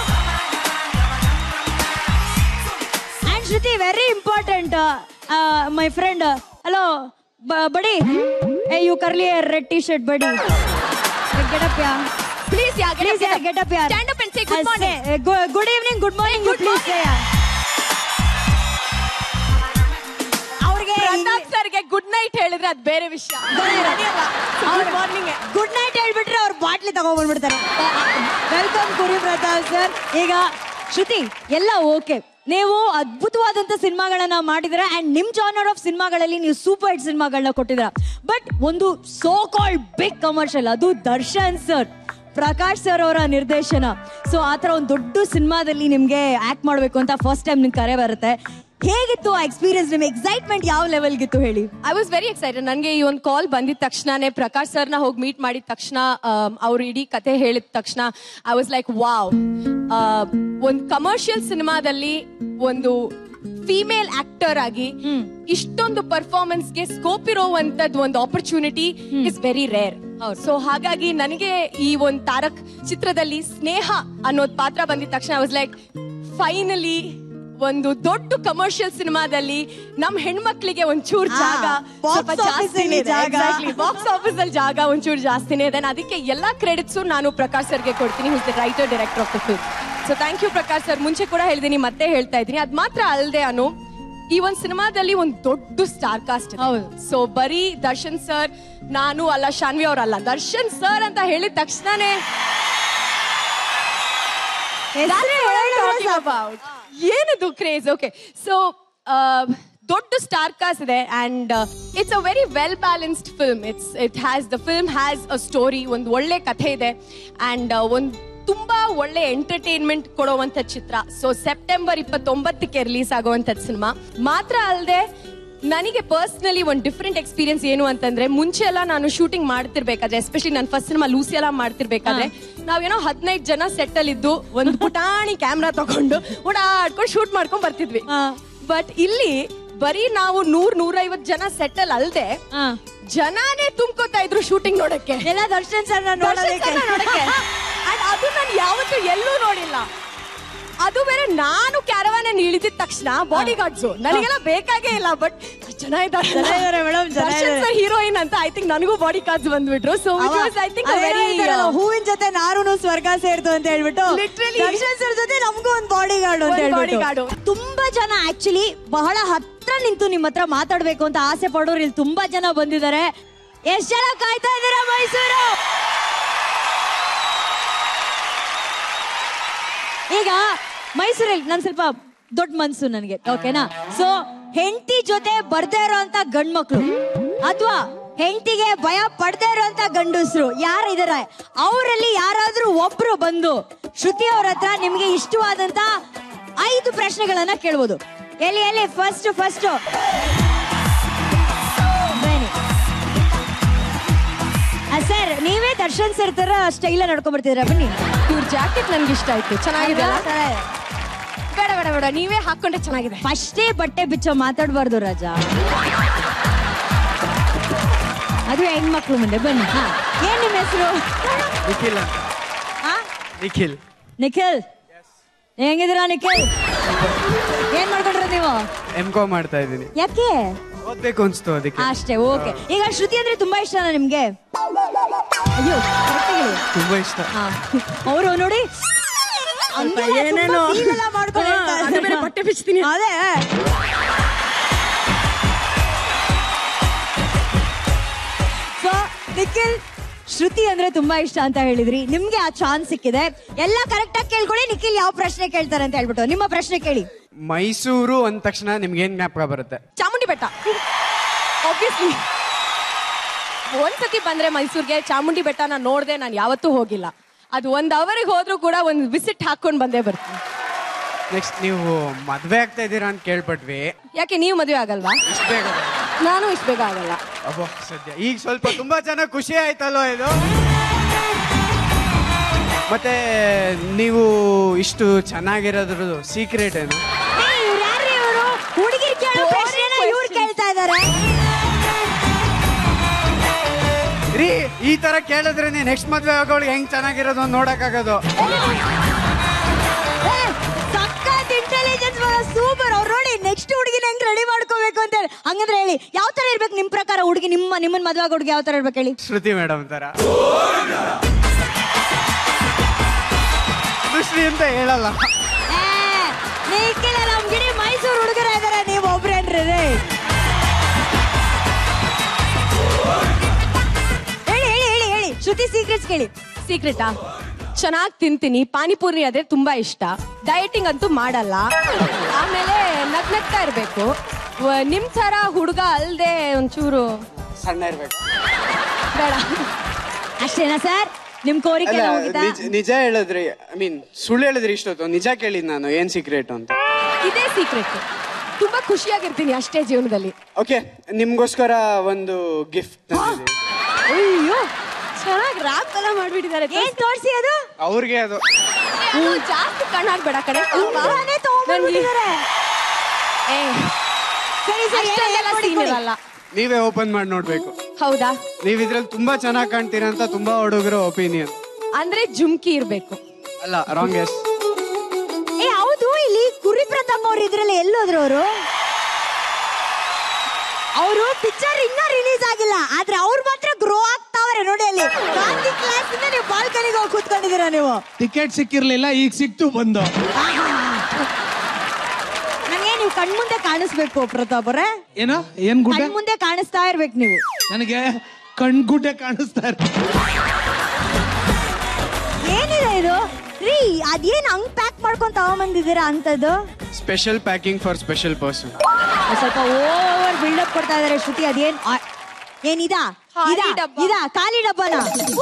And Shruti, very important, my friend. Hello buddy, you curly red T shirt buddy. Get up ya, please ya, get up ya. Stand up and say good morning. Good evening, good morning, please say ya. Pratap ಸರ್ಗೆ ಗುಡ್ ನೈಟ್ ಹೇಳಿದ್ರೆ ಅದು ಬೇರೆ ವಿಷಯ. ಗುಡ್ ಮಾರ್ನಿಂಗ್, ಗುಡ್ ನೈಟ್ ಹೇಳ್ಬಿಟ್ರೆ ಅವ್ರು ಬಾಟ್ಲಿ ತಗೊಂಡ್ಬಂದ್ಬಿಡ್ತಾರೆ. ವೆಲ್ಕಮ್ ಕುರಿ ಪ್ರತಾಪ್ ಸರ್. ಈಗ ಶ್ರುತಿ, ಎಲ್ಲ ಓಕೆ, ನೀವು ಅದ್ಭುತವಾದಂತ ಸಿನಿಮಾಗಳನ್ನ ಮಾಡಿದ್ರೆ ಅಂಡ್ ನಿಮ್ ಜಾನರ್ ಆಫ್ ಸಿನಿಮಾಗಳಲ್ಲಿ ನೀವು ಸೂಪರ್ ಹಿಟ್ ಸಿನಿಮಾಗಳನ್ನ ಕೊಟ್ಟಿದ್ರ. ಬಟ್ ಒಂದು ಸೋ ಕಾಲ್ಡ್ ಬಿಗ್ ಕಮರ್ಷಿಯಲ್, ಅದು ದರ್ಶನ್ ಸರ್, ಪ್ರಕಾಶ್ ಸರ್ ಅವರ ನಿರ್ದೇಶನ. ಸೊ ಆತರ ಒಂದು ದೊಡ್ಡ ಸಿನಿಮಾದಲ್ಲಿ ನಿಮ್ಗೆ ಆಕ್ಟ್ ಮಾಡ್ಬೇಕು ಅಂತ ಫಸ್ಟ್ ಟೈಮ್ ನಿಮ್ಗೆ ಕರೆ ಬರುತ್ತೆ. ಹೇಗಿತ್ತು ಆ ಎಕ್ಸ್ಪೀರಿಯನ್ಸ್? ನಿಮ್ ಎಕ್ಸೈಟ್ಮೆಂಟ್ ಯಾವ ಲೆವೆಲ್ಗಿತ್ತು ಹೇಳಿ? I was very excited. ನನಗೆ ಈ ಒಂದು ಕಾಲ್ ಬಂದಿದ ತಕ್ಷಣನೇ, ಪ್ರಕಾಶ್ ಸರ್ನ ಹೋಗಿ ಮೀಟ್ ಮಾಡಿದ ತಕ್ಷಣ, ಅವ್ರು ಇಡೀ ಕತೆ ಹೇಳಿದ ತಕ್ಷಣ ಐ ವಾಸ್ ಲೈಕ್ ವಾವ್. ಒಂದು ಕಮರ್ಷಿಯಲ್ ಸಿನಿಮಾದಲ್ಲಿ ಒಂದು ಫಿಮೇಲ್ ಆಕ್ಟರ್ ಆಗಿ ಇಷ್ಟೊಂದು ಪರ್ಫಾರ್ಮೆನ್ಸ್ಗೆ ಸ್ಕೋಪ್ ಇರೋವಂತದ್ದು ಒಂದು opportunity is very rare. So ಹಾಗಾಗಿ ನನಗೆ ಈ ಒಂದು ತಾರಕ್ ಚಿತ್ರದಲ್ಲಿ ಸ್ನೇಹ ಅನ್ನೋದು ಪಾತ್ರ ಬಂದಿದ ತಕ್ಷಣ ಐ ವಾಸ್ ಲೈಕ್ ಫೈನಲಿ ಒಂದು ದೊಡ್ಡ ಕಮರ್ಷಿಯಲ್ ಸಿನಿಮಾದಲ್ಲಿ ನಮ್ ಹೆಣ್ಮಕ್ಳಿಗೆ ಒಂಚೂರು ಜಾಗ ಬಾಕ್ಸ್ ಆಫೀಸ್ ಅಲ್ಲಿ ಜಾಗ ಒಂಚೂರು ಜಾಸ್ತಿನೇ ಇದೆ. ಅದಕ್ಕೆ ಎಲ್ಲಾ ಕ್ರೆಡಿಟ್ಸ್ ನಾನು ಪ್ರಕಾಶ್ ಸರ್ಗೆ ಕೊಡ್ತೀನಿ, he is the writer director of the film. So thank you Prakash sir. ಮುಂಚೆ ಕೂಡ ಹೇಳಿದೀನಿ, ಮತ್ತೆ ಹೇಳ್ತಾ ಇದ್ದೀನಿ. ಅದ್ ಮಾತ್ರ ಅಲ್ಲದೆ ಅನು, ಈ ಒಂದ್ ಸಿನಿಮಾದಲ್ಲಿ ಒಂದು ದೊಡ್ಡ ಸ್ಟಾರ್ ಕಾಸ್ಟ್. ಸೊ ಬರೀ ದರ್ಶನ್ ಸರ್, ನಾನು ಅಲ್ಲ, ಶಾನ್ವಿ ಅವರಲ್ಲ, ದರ್ಶನ್ ಸರ್ ಅಂತ ಹೇಳಿದ ತಕ್ಷಣನೇ ಏನದು ಕ್ರೇಜ್. ಓಕೆ, ಸೊ ದೊಡ್ಡ ಸ್ಟಾರ್ ಕಾಸ್ಟ್ ಇದೆ and it's a very well balanced film. The film has a story, ಒಂದು ಒಳ್ಳೆ ಕಥೆ ಇದೆ ಅಂಡ್ ಒಂದು ತುಂಬಾ ಒಳ್ಳೆ ಎಂಟರ್ಟೈನ್ಮೆಂಟ್ ಕೊಡುವಂತ ಚಿತ್ರ. ಸೊ ಸೆಪ್ಟೆಂಬರ್ 29ಕ್ಕೆ ರಿಲೀಸ್ ಆಗುವಂತದ್ ಸಿನಿಮಾ ಮಾತ್ರ ಅಲ್ಲದೆ, ನನಗೆ ಪರ್ಸನಲಿ ಒಂದು ಡಿಫ್ರೆಂಟ್ ಎಕ್ಸ್ಪೀರಿಯನ್ಸ್ ಏನು ಅಂತಂದ್ರೆ, ಮುಂಚೆ ಎಲ್ಲ ನಾನು ಶೂಟಿಂಗ್ ಮಾಡ್ತಿರ್ಬೇಕಾದ್ರೆ, ಎಸ್ಪೆಷಲಿ ನನ್ನ ಫಸ್ಟ್ ಸಿನಿಮಾ ಲೂಸಿ ಎಲ್ಲ ಮಾಡ್ತಿರ್ಬೇಕಾದ್ರೆ, ನಾವೇನೋ 15 ಜನ ಸೆಟ್ ಅಲ್ಲಿ ಇದ್ದು ಒಂದು ಪುಟಾಣಿ ಕ್ಯಾಮ್ರಾ ತಗೊಂಡು ಓಡಾಡ್ಕೊಂಡು ಶೂಟ್ ಮಾಡ್ಕೊಂಡ್ ಬರ್ತಿದ್ವಿ. ಬಟ್ ಇಲ್ಲಿ ಬರೀ ನಾವು 100-150 ಜನ ಸೆಟ್ ಅಲ್ಲಿ ಅಲ್ದೆ ಜನಾನೇ ತುಂಬ್ಕೋತಾ ಇದ್ರು ಶೂಟಿಂಗ್ ನೋಡಕ್ಕೆ, ಎಲ್ಲ ದರ್ಶನ್ ಸರ್ ನೋಡಕ್ಕೆ. ಅದು ನಾನು ಯಾವತ್ತೂ ಎಲ್ಲೂ ನೋಡಿಲ್ಲ. ಅದು ಬೇರೆ ನಾನು ಕ್ಯಾರವಾನ್ ಇಳಿದಿದ ತಕ್ಷಣ ಬಾಡಿ ಗಾರ್ಡ್ಸ್ ನನಗೆಲ್ಲ ಬೇಕಾಗೇ ಇಲ್ಲ. ಬಟ್ ಜನ ಇದ್ದಾರೆ ಮೇಡಮ್, ದರ್ಶನ್ ಸರ್ ಹೀರೋಯಿನ್ ಅಂತ ಐ ಥಿಂಕ್ ನನಗೂ ಬಾಡಿ ಗಾರ್ಡ್ಸ್ ಬಂದ್ಬಿಟ್ರು. ಸೊ ಐ ಥಿಂಕ್ ಹೂವಿನ ಜೊತೆ ನಾರು ಸ್ವರ್ಗ ಸೇರ್ತು ಅಂತ ಹೇಳ್ಬಿಟ್ಟು ದರ್ಶನ್ ಸರ್ ಜೊತೆ ನಮಗೂ ಒಂದು ಬಾಡಿ ಗಾರ್ಡ್ ಅಂತ ಹೇಳ್ಬಿಟ್ಟು. ತುಂಬಾ ಜನ ಆಕ್ಚುಲಿ ಬಹಳ ಹತ್ರ ನಿಂತು ನಿಮ್ಮ ಹತ್ರ ಮಾತಾಡ್ಬೇಕು ಅಂತ ಆಸೆ ಪಡೋರು ಇಲ್ಲಿ ತುಂಬಾ ಜನ ಬಂದಿದ್ದಾರೆ. ಎಷ್ಟ್ ಜನ ಕಾಯ್ತಾ ಇದ್ದೀರಾ ಮೈಸೂರು? ಈಗ ಮೈಸೂರಲ್ಲಿ ನನ್ ಸ್ವಲ್ಪ ದೊಡ್ಡ ಮನ್ಸು ನನಗೆ, ಓಕೆನಾ? ಸೊ ಹೆಂಡತಿ ಜೊತೆ ಬರ್ದೇ ಇರೋಂತ ಗಂಡ್ಮಕ್ಳು ಅಥವಾ ಹೆಂಡತಿಗೆ ಭಯ ಪಡದೇ ಇರುವಂತ ಗಂಡಸರು ಯಾರಿದಾರೆ ಅವರಲ್ಲಿ ಯಾರಾದ್ರೂ ಒಬ್ರು ಬಂದು ಶ್ರುತಿ ಅವ್ರ ಹತ್ರ ನಿಮ್ಗೆ ಇಷ್ಟವಾದಂತ 5 ಪ್ರಶ್ನೆಗಳನ್ನ ಕೇಳ್ಬೋದು. ಎಲ್ಲಿ ಫಸ್ಟ್ ಸರ್ ನೀವೇ ದರ್ಶನ್ ಸರ್ ತರ ಸ್ಟೈಲ್ ನಡ್ಕೊಂಡ್ ಬರ್ತಿದ್ರ ಬನ್ನಿ. ಇವ್ರ ಜಾಕೆಟ್ ನನ್ಗೆ ಇಷ್ಟ ಆಯ್ತು, ಚೆನ್ನಾಗಿದೆ. ಬೇಡ ನೀವೇ ಹಾಕೊಂಡ್ರೆ ಚೆನ್ನಾಗಿದೆ. ಫಸ್ಟೇ ಬಟ್ಟೆ ಬಿಚ್ಚೋ ಮಾತಾಡ್ಬಾರ್ದು ರಾಜಾ, ಅದು ಹೆಣ್ಮಕ್ಳು ಮುಂದೆ. ಬನ್ನಿ. ಏನ್ ನಿಮ್ಮ ಹೆಸರು? ನಿಖಿಲ್ ಹೆಂಗಿದ್ದೀರಾ ನಿಖಿಲ್? ಏನ್ ಮಾಡ್ಕೊಂಡ್ರ ನೀವು? MCom ಮಾಡ್ತಾ ಇದ್ದೀನಿ. ಯಾಕೆ? ಓದ್ಬೇಕು ಅನ್ಸ್ತು ಅದಕ್ಕೆ. ಅಷ್ಟೇ, ಓಕೆ. ಈಗ ಶ್ರುತಿ ಅಂದ್ರೆ ತುಂಬಾ ಇಷ್ಟನಾ ನಿಮ್ಗೆ? ಅಯ್ಯೋ ತುಂಬಾ ಇಷ್ಟ. ಅವರು ನೋಡಿ ಏನೇನೋ ಮಾಡ್ಕೊಂಡು ಬಟ್ಟೆ ಬಿಚ್ತೀನಿ. ಅದೇ ಸೊ ನಿಖಿಲ್ ಶ್ರುತಿ ಅಂದ್ರೆ ತುಂಬಾ ಇಷ್ಟ ಅಂತ ಹೇಳಿದ್ರಿ, ನಿಮ್ಗೆ ಆ ಚಾನ್ಸ್ ಸಿಕ್ಕಿದೆ. ಎಲ್ಲ ಕರೆಕ್ಟ್ ಆಗಿ ಕೇಳ್ಕೊಳ್ಳಿ. ನಿಖಿಲ್ ಯಾವ ಪ್ರಶ್ನೆ ಕೇಳ್ತಾರೆ ಅಂತ ಹೇಳ್ಬಿಟ್ಟು ನಿಮ್ಮ ಪ್ರಶ್ನೆ ಕೇಳಿ. ಮೈಸೂರು ಅಂದ ತಕ್ಷಣ ನಿಮ್ಗೆ ಏನ್ ಜ್ಞಾಪಕ ಬರುತ್ತೆ? ಚಾಮುಂಡಿ ಬೆಟ್ಟ ಆಬ್ವಿಯಸ್ಲಿ. ಒಂದ್ಸತಿ ಬಂದ್ರೆ ಮೈಸೂರ್ಗೆ ಚಾಮುಂಡಿ ಬೆಟ್ಟ ನಾನು ನೋಡ್ದೆ, ನಾನು ಯಾವತ್ತೂ ಹೋಗಿಲ್ಲ. ಅದು 1 ಅವರಿಗೆ ಹೋದ್ರೂ ಕೂಡ ಒಂದು ವಿಸಿಟ್ ಹಾಕೊಂಡ್ ಬಂದೇ ಬರ್ತೀನಿ. ನೆಕ್ಸ್ಟ್ ನೀವು ಮದ್ವೆ ಆಗ್ತಾ ಇದ್ದೀರಾ ಅಂತ ಕೇಳ್ಪಟ್ವಿ. ಯಾಕೆ ನೀವು ಮದುವೆ ಆಗಲ್ವಾ? ಇಷ್ಟ ಬೇಗ? ನಾನು ಇಷ್ಟ ಬೇಗ ಆಗಲ್ಲ. ಅಬ್ಬೋ ಸದ್ಯ ಈಗ ಸ್ವಲ್ಪ ತುಂಬಾ ಚೆನ್ನಾಗಿ ಖುಷಿ ಆಯ್ತಲ್ವ ಇದು. ಮತ್ತೆ ನೀವು ಇಷ್ಟು ಚೆನ್ನಾಗಿರೋದ್ರ ಸೀಕ್ರೆಟ್ ಏನು? ಹುಡುಗಿರ್ ಕೇಳೋ ಪ್ರಶ್ನೆನ ಇವ್ರು ಕೇಳ್ತಾ ಇದಾರೆ. ರೀ ಈ ತರ ಕೇಳಿದ್ರೆ ನೆಕ್ಸ್ಟ್ ಮದ್ವೆ ಆಗೋಳಿಗೆ ಹೆಂಗ್ ಚೆನ್ನಾಗಿರೋದು ನೋಡಕ್ ಆಗೋದು. ಸಖತ್ ಇಂಟೆಲಿಜೆನ್ಸ್, ಸೂಪರ್. ಅವ್ರು ನೋಡಿ ನೆಕ್ಸ್ಟ್ ಹುಡುಗಿನ ಹೆಂಗ್ ರೆಡಿ ಮಾಡ್ಕೋಬೇಕು ಅಂತ ಹೇಳಿ. ಹಂಗಂದ್ರೆ ಹೇಳಿ ಯಾವ ತರ ಇರ್ಬೇಕು ನಿಮ್ ಪ್ರಕಾರ ಹುಡುಗಿ? ನಿಮ್ಮನ್ ಮದ್ವೆ ಆಗೋ ಹುಡುಗಿ ಯಾವ ತರ ಇರ್ಬೇಕು ಹೇಳಿ? ಶ್ರುತಿ ಮೇಡಮ್ ತರ. ಶ್ರುತಿ ಅಂತ ಹೇಳಲ್ಲ. ನಮ್ಗಿಡೀ ಮೈಸೂರು ಹುಡುಗರ ಇದಾರೆ, ನೀವು ಒಬ್ರೇನ್ರಿ? ಹೇಳಿ ಶ್ರುತಿ ಸೀಕ್ರೆಟ್ಸ್ ಕೇಳಿ. ಸೀಕ್ರೆಟಾ? ಚೆನ್ನಾಗಿ ತಿಂತೀನಿ, ಪಾನಿಪುರಿ ಆದ್ರೆ ತುಂಬಾ ಇಷ್ಟ, ಡಯಟಿಂಗ್ ಅಂತೂ ಮಾಡಲ್ಲ, ಆಮೇಲೆ ನಗ್ನಗ್ತಾ ಇರ್ಬೇಕು, ನಿಮ್ ತರ ಹುಡುಗ ಅಲ್ದೆ ಒಂಚೂರು ಸಣ್ಣ ಇರ್ಬೇಕು. ಬೇಡ. ಅಷ್ಟೇನಾ ಸರ್? ನಿಮ್ ಕೋರಿಕೆ ನಿಜ ಹೇಳಿದ್ರಿ, ಐ ಮೀನ್ ಸುಳ್ಳು ಹೇಳಿದ್ರಿ ಇಷ್ಟೊತ್ತು. ನಿಜ ಕೇಳಿದ್ ನಾನು ಏನ್ ಸೀಕ್ರೆಟ್ ಅಂತ. ಇದೇ ಸೀಕ್ರೆಟ್. ತುಂಬಾ ಖುಷಿಯಾಗಿರ್ತೀನಿ ಅಷ್ಟೇ ಜೀವನದಲ್ಲಿ. ಓಕೆ, ನಿಮ್ಗೋಸ್ಕರ ಒಂದು ಗಿಫ್ಟ್. ಅಯ್ಯೋ ಚೆನ್ನಾಗಿ ರ್ಯಾಪ್ ಎಲ್ಲ ಮಾಡ್ಬಿಟ್ಟಿದ್ದಾರೆ. ಏನ್ ತೋರ್ಸಿ ಅದು? ಅವ್ರಿಗೆ ಅದು ಜಾಸ್ತಿ ಕಣ್ಣಾಗ್ಬೇಡ ಕಡೆ. ಅಷ್ಟೊಂದೆಲ್ಲ ನೀವೇ ಓಪನ್ ಮಾಡಿ ನೋಡ್ಬೇಕು. ಹೌದಾ? ನೀವ್ ಇದ್ರಲ್ಲಿ ತುಂಬಾ ಚೆನ್ನಾಗಿ ಕಾಣ್ತೀರಾ ಅಂತ ತುಂಬಾ ಹುಡುಗರು ಒಪಿನಿಯನ್. ಅಂದ್ರೆ ಜುಮ್ಕಿ ಇರ್ಬೇಕು. ಅಲ್ಲ, ರಾಂಗ್ ಎಸ್. ಹೌದು, ಇಲ್ಲಿ ಕುರಿ ಪ್ರತಾಪ್ ಅವ್ರು ಇದ್ರಲ್ಲಿ ಎಲ್ಲೋದ್ರು? ಅವರು ಪಿಕ್ಚರ್ ಇನ್ನ ರಿಲೀಸ್ ಆಗಿಲ್ಲ, ಆದ್ರೆ ಅವ್ರು ಮಾತ್ರ ಗ್ರೋ ಆಗ್ತಾವ್ರೆ ನೋಡಿ. ಅಲ್ಲಿ ಗಾಂಧಿ ಕ್ಲಾಸ್ ಇಂದ ನೀವು ಬಾಲ್ಕನಿಗೆ ಹೋಗಿ ಕೂತ್ಕೊಂಡಿದ್ದೀರಾ ನೀವು. ಟಿಕೆಟ್ ಸಿಕ್ಕಿರ್ಲಿಲ್ಲ, ಈಗ ಸಿಕ್ತು ಬಂದು. ನಂಗೆ ನೀವು ಕಣ್ಮುಂದೆ ಕಾಣಿಸ್ಬೇಕು ಪ್ರತಾಪ್ ಅವರೇ. ಏನೋ ಏನ್ ಗುಡ್ಡೆ? ಮುಂದೆ ಕಾಣಿಸ್ತಾ ಇರ್ಬೇಕು ನೀವು. ನನಗೆ ಕಣ್ಗುಡ್ಡೆ ಕಾಣಿಸ್ತಾ ಇರ್. ಏನಿದೆ ಇದು ರೀ? ಅದೇನ್ ಹಂಗ್ ಪ್ಯಾಕ್ ಮಾಡ್ಕೊಂಡ್ ತಗೊಂಬಂದಿದ್ದೀರಾ ಅಂತದ್ದು? Special packing for special person. ಸ್ವಲ್ಪ ಓವರ್ ಬಿಲ್ಡಪ್ ಕೊಡ್ತಾ ಇದಾರೆ ಶ್ರುತಿ. ಅದೇನ್ ಏನಿದಾ? ಇದಾ ಖಾಲಿ ಡಬ್ಬನ?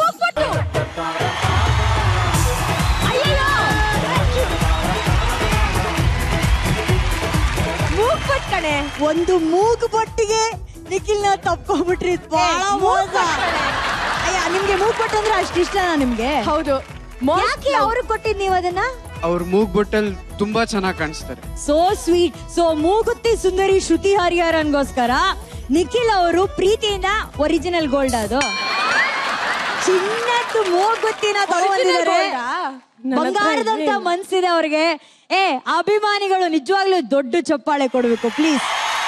ಮೂಗ್ ಬಟ್ ಕಣೆ. ಒಂದು ಮೂಗು ಬೊಟ್ಟಿಗೆ ನಿಖಿಲ್ನ ತಪ್ಕೊಂಡ್ಬಿಟ್ರಿ. ಬಹಳ ಮೋಸ. ಅಯ್ಯ, ನಿಮ್ಗೆ ಮೂಗ್ ಬಟ್ ಅಂದ್ರೆ ಅಷ್ಟು ಇಷ್ಟನಾ ನಿಮ್ಗೆ? ಹೌದು. ಯಾಕೆ ಅವ್ರಿಗೆ ಕೊಟ್ಟಿದ್ ನೀವು ಅದನ್ನ? ಅವ್ರ ಮೂಗ್ ಬೊಟ್ಟಲ್ಲಿ ತುಂಬಾ ಚೆನ್ನಾಗಿ ಕಾಣಿಸ್ತಾರೆ. So sweet. ಸೊ ಮೂಗುತ್ತಿ ಸುಂದರಿ ಶ್ರುತಿ ಹರಿಹರನ್ಗೋಸ್ಕರ ನಿಖಿಲ್ ಅವರು ಪ್ರೀತಿಯಿಂದ ಒರಿಜಿನಲ್ ಗೋಲ್ಡ್, ಅದು ಚಿನ್ನದ್ದು ಮೂಗುತ್ತಿನ ತಗೊಂಡಿದ್ದಾರೆ. ಬಂಗಾರದಂತ ಮನ್ಸಿದೆ ಅವ್ರಿಗೆ. ಅಭಿಮಾನಿಗಳು ನಿಜವಾಗ್ಲೂ ದೊಡ್ಡ ಚಪ್ಪಾಳೆ ಕೊಡ್ಬೇಕು ಪ್ಲೀಸ್.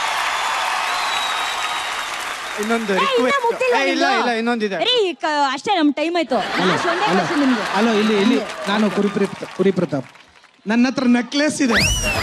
ಇನ್ನೊಂದು ರಿಕ್ವೆಸ್ಟ್. ಇಲ್ಲ ಇಲ್ಲ, ಇನ್ನೊಂದಿದೆ. ಅಷ್ಟೇ, ನಮ್ ಟೈಮ್ ಆಯ್ತು. ನಿಮ್ಗೆ ಅಲೋ, ಇಲ್ಲಿ ನಾನು ಕುರಿ ಪ್ರತಾಪ್. ನನ್ನ ಹತ್ರ ನೆಕ್ಲೆಸ್ ಇದೆ.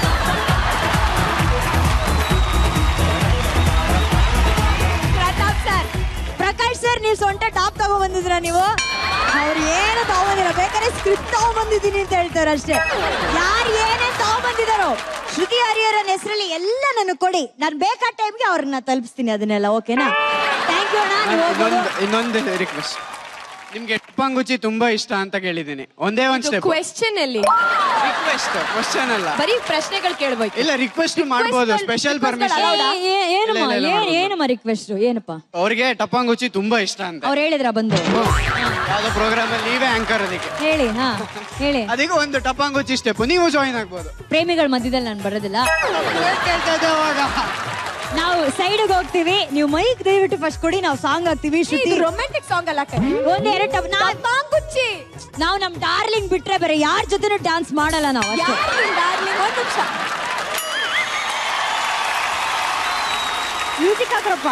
ಪ್ರತಾಪ್ ಸರ್, ಪ್ರಕಾಶ್ ಸರ್, ನೀವು ಸೊಂಟ ಟಾಪ್ ತಗೊಂಡ್ಬಂದಿದ್ರ ನೀವು? ಅವ್ರು ಏನು ತಗೊಂಬಂದಿರ? ಬೇಕಾದ್ರೆ ಸ್ಕ್ರಿಪ್ಟ್ ತಗೊಂಡ್ಬಂದಿದ್ದೀನಿ ಅಂತ ಹೇಳ್ತಾರೆ ಅಷ್ಟೇ. ಯಾರು ಏನೇನ್ ತಗೊಂಡ್ಬಂದಿದಾರೋ ಶ್ರುತಿ ಹರಿಹರನ್ ಹೆಸರಲ್ಲಿ ಎಲ್ಲ ನನಗೆ ಕೊಡಿ. ನಾನು ಬೇಕಾದ ಟೈಮ್ಗೆ ಅವ್ರನ್ನ ತಲುಪಿಸ್ತೀನಿ ಅದನ್ನೆಲ್ಲ. ಓಕೆನಾ? Thank you. ಹೋಗೋಣ ನೀವು ಹೋಗ್ಬೋದು. ಇನ್ನೊಂದು ರಿಕ್ವೆಸ್ಟ್, ನಿಮ್ಗೆ ಟಪ್ಪಂಗುಚಿ ತುಂಬಾ ಇಷ್ಟ ಅಂತ ಕೇಳಿದ್ದೀನಿ. ಒಂದೇ ಒಂದ್ ಸ್ಟೆಪ್. ಕ್ವೆಶ್ಚನ್ ಅಲ್ಲಿ ರಿಕ್ವೆಸ್ಟ್, ಕ್ವಶನ್ ಅಲ್ಲ. ಬರೀ ಪ್ರಶ್ನೆಗಳು ಕೇಳ್ಬೇಕು. ಇಲ್ಲ, ರಿಕ್ವೆಸ್ಟ್ ಮಾಡ್ಬೋದು. Special permission. ಏನಮ್ಮ ರಿಕ್ವೆಸ್ಟ್ ಏನಪ್ಪ? ಅವ್ರಿಗೆ ಟಪ್ಪಂಗುಚಿ ತುಂಬಾ ಇಷ್ಟ ಅಂತ ಅವ್ರು ಹೇಳಿದ್ರ ಬಂದು ಯಾವ್ದೋ ಪ್ರೋಗ್ರಾಮ್ ಅಲ್ಲಿ ನೀವೇ ಆಂಕರ್ ಅದಕ್ಕೆ ಹೇಳಿ. ಹಾ ಹೇಳಿ. ಅದಕ್ಕೆ ಒಂದು ಟಪ್ಪಂಗುಚಿ ಸ್ಟೆಪ್ ನೀವು ಜಾಯಿನ್ ಆಗ್ಬೋದು. ಪ್ರೇಮಿಗಳ ಮಧ್ಯದಲ್ಲಿ ನಾನು ಬರೋದಿಲ್ಲ. ಕೇಳ್ತಾ ಇದ್ದೆ ಅವಾಗ. ನಾವು ಸೈಡ್ಗೆ ಹೋಗ್ತೀವಿ, ನೀವು ಮೈಕ್ ದಯವಿಟ್ಟು ಫಸ್ಟ್ ಕೊಡಿ, ನಾವು ಸಾಂಗ್ ಹಾಕ್ತಿವಿ. ಶ್ರುತಿ ರೊಮ್ಯಾಂಟಿಕ್ ಸಾಂಗ್ ಅಲ್ಲ ಒಂದ್ ಎರಡು ನಾವು ನಮ್ ಡಾರ್ಲಿಂಗ್ ಬಿಟ್ರೆ ಬೇರೆ ಯಾರ ಜೊತೆನೂ ಡ್ಯಾನ್ಸ್ ಮಾಡಲ್ಲ ನಾವು. ಅಷ್ಟೇ. ಒಂದ್ ನಿಮಿಷ ಮ್ಯೂಸಿಕ್ ಹಾಕ್ರಪ್ಪ.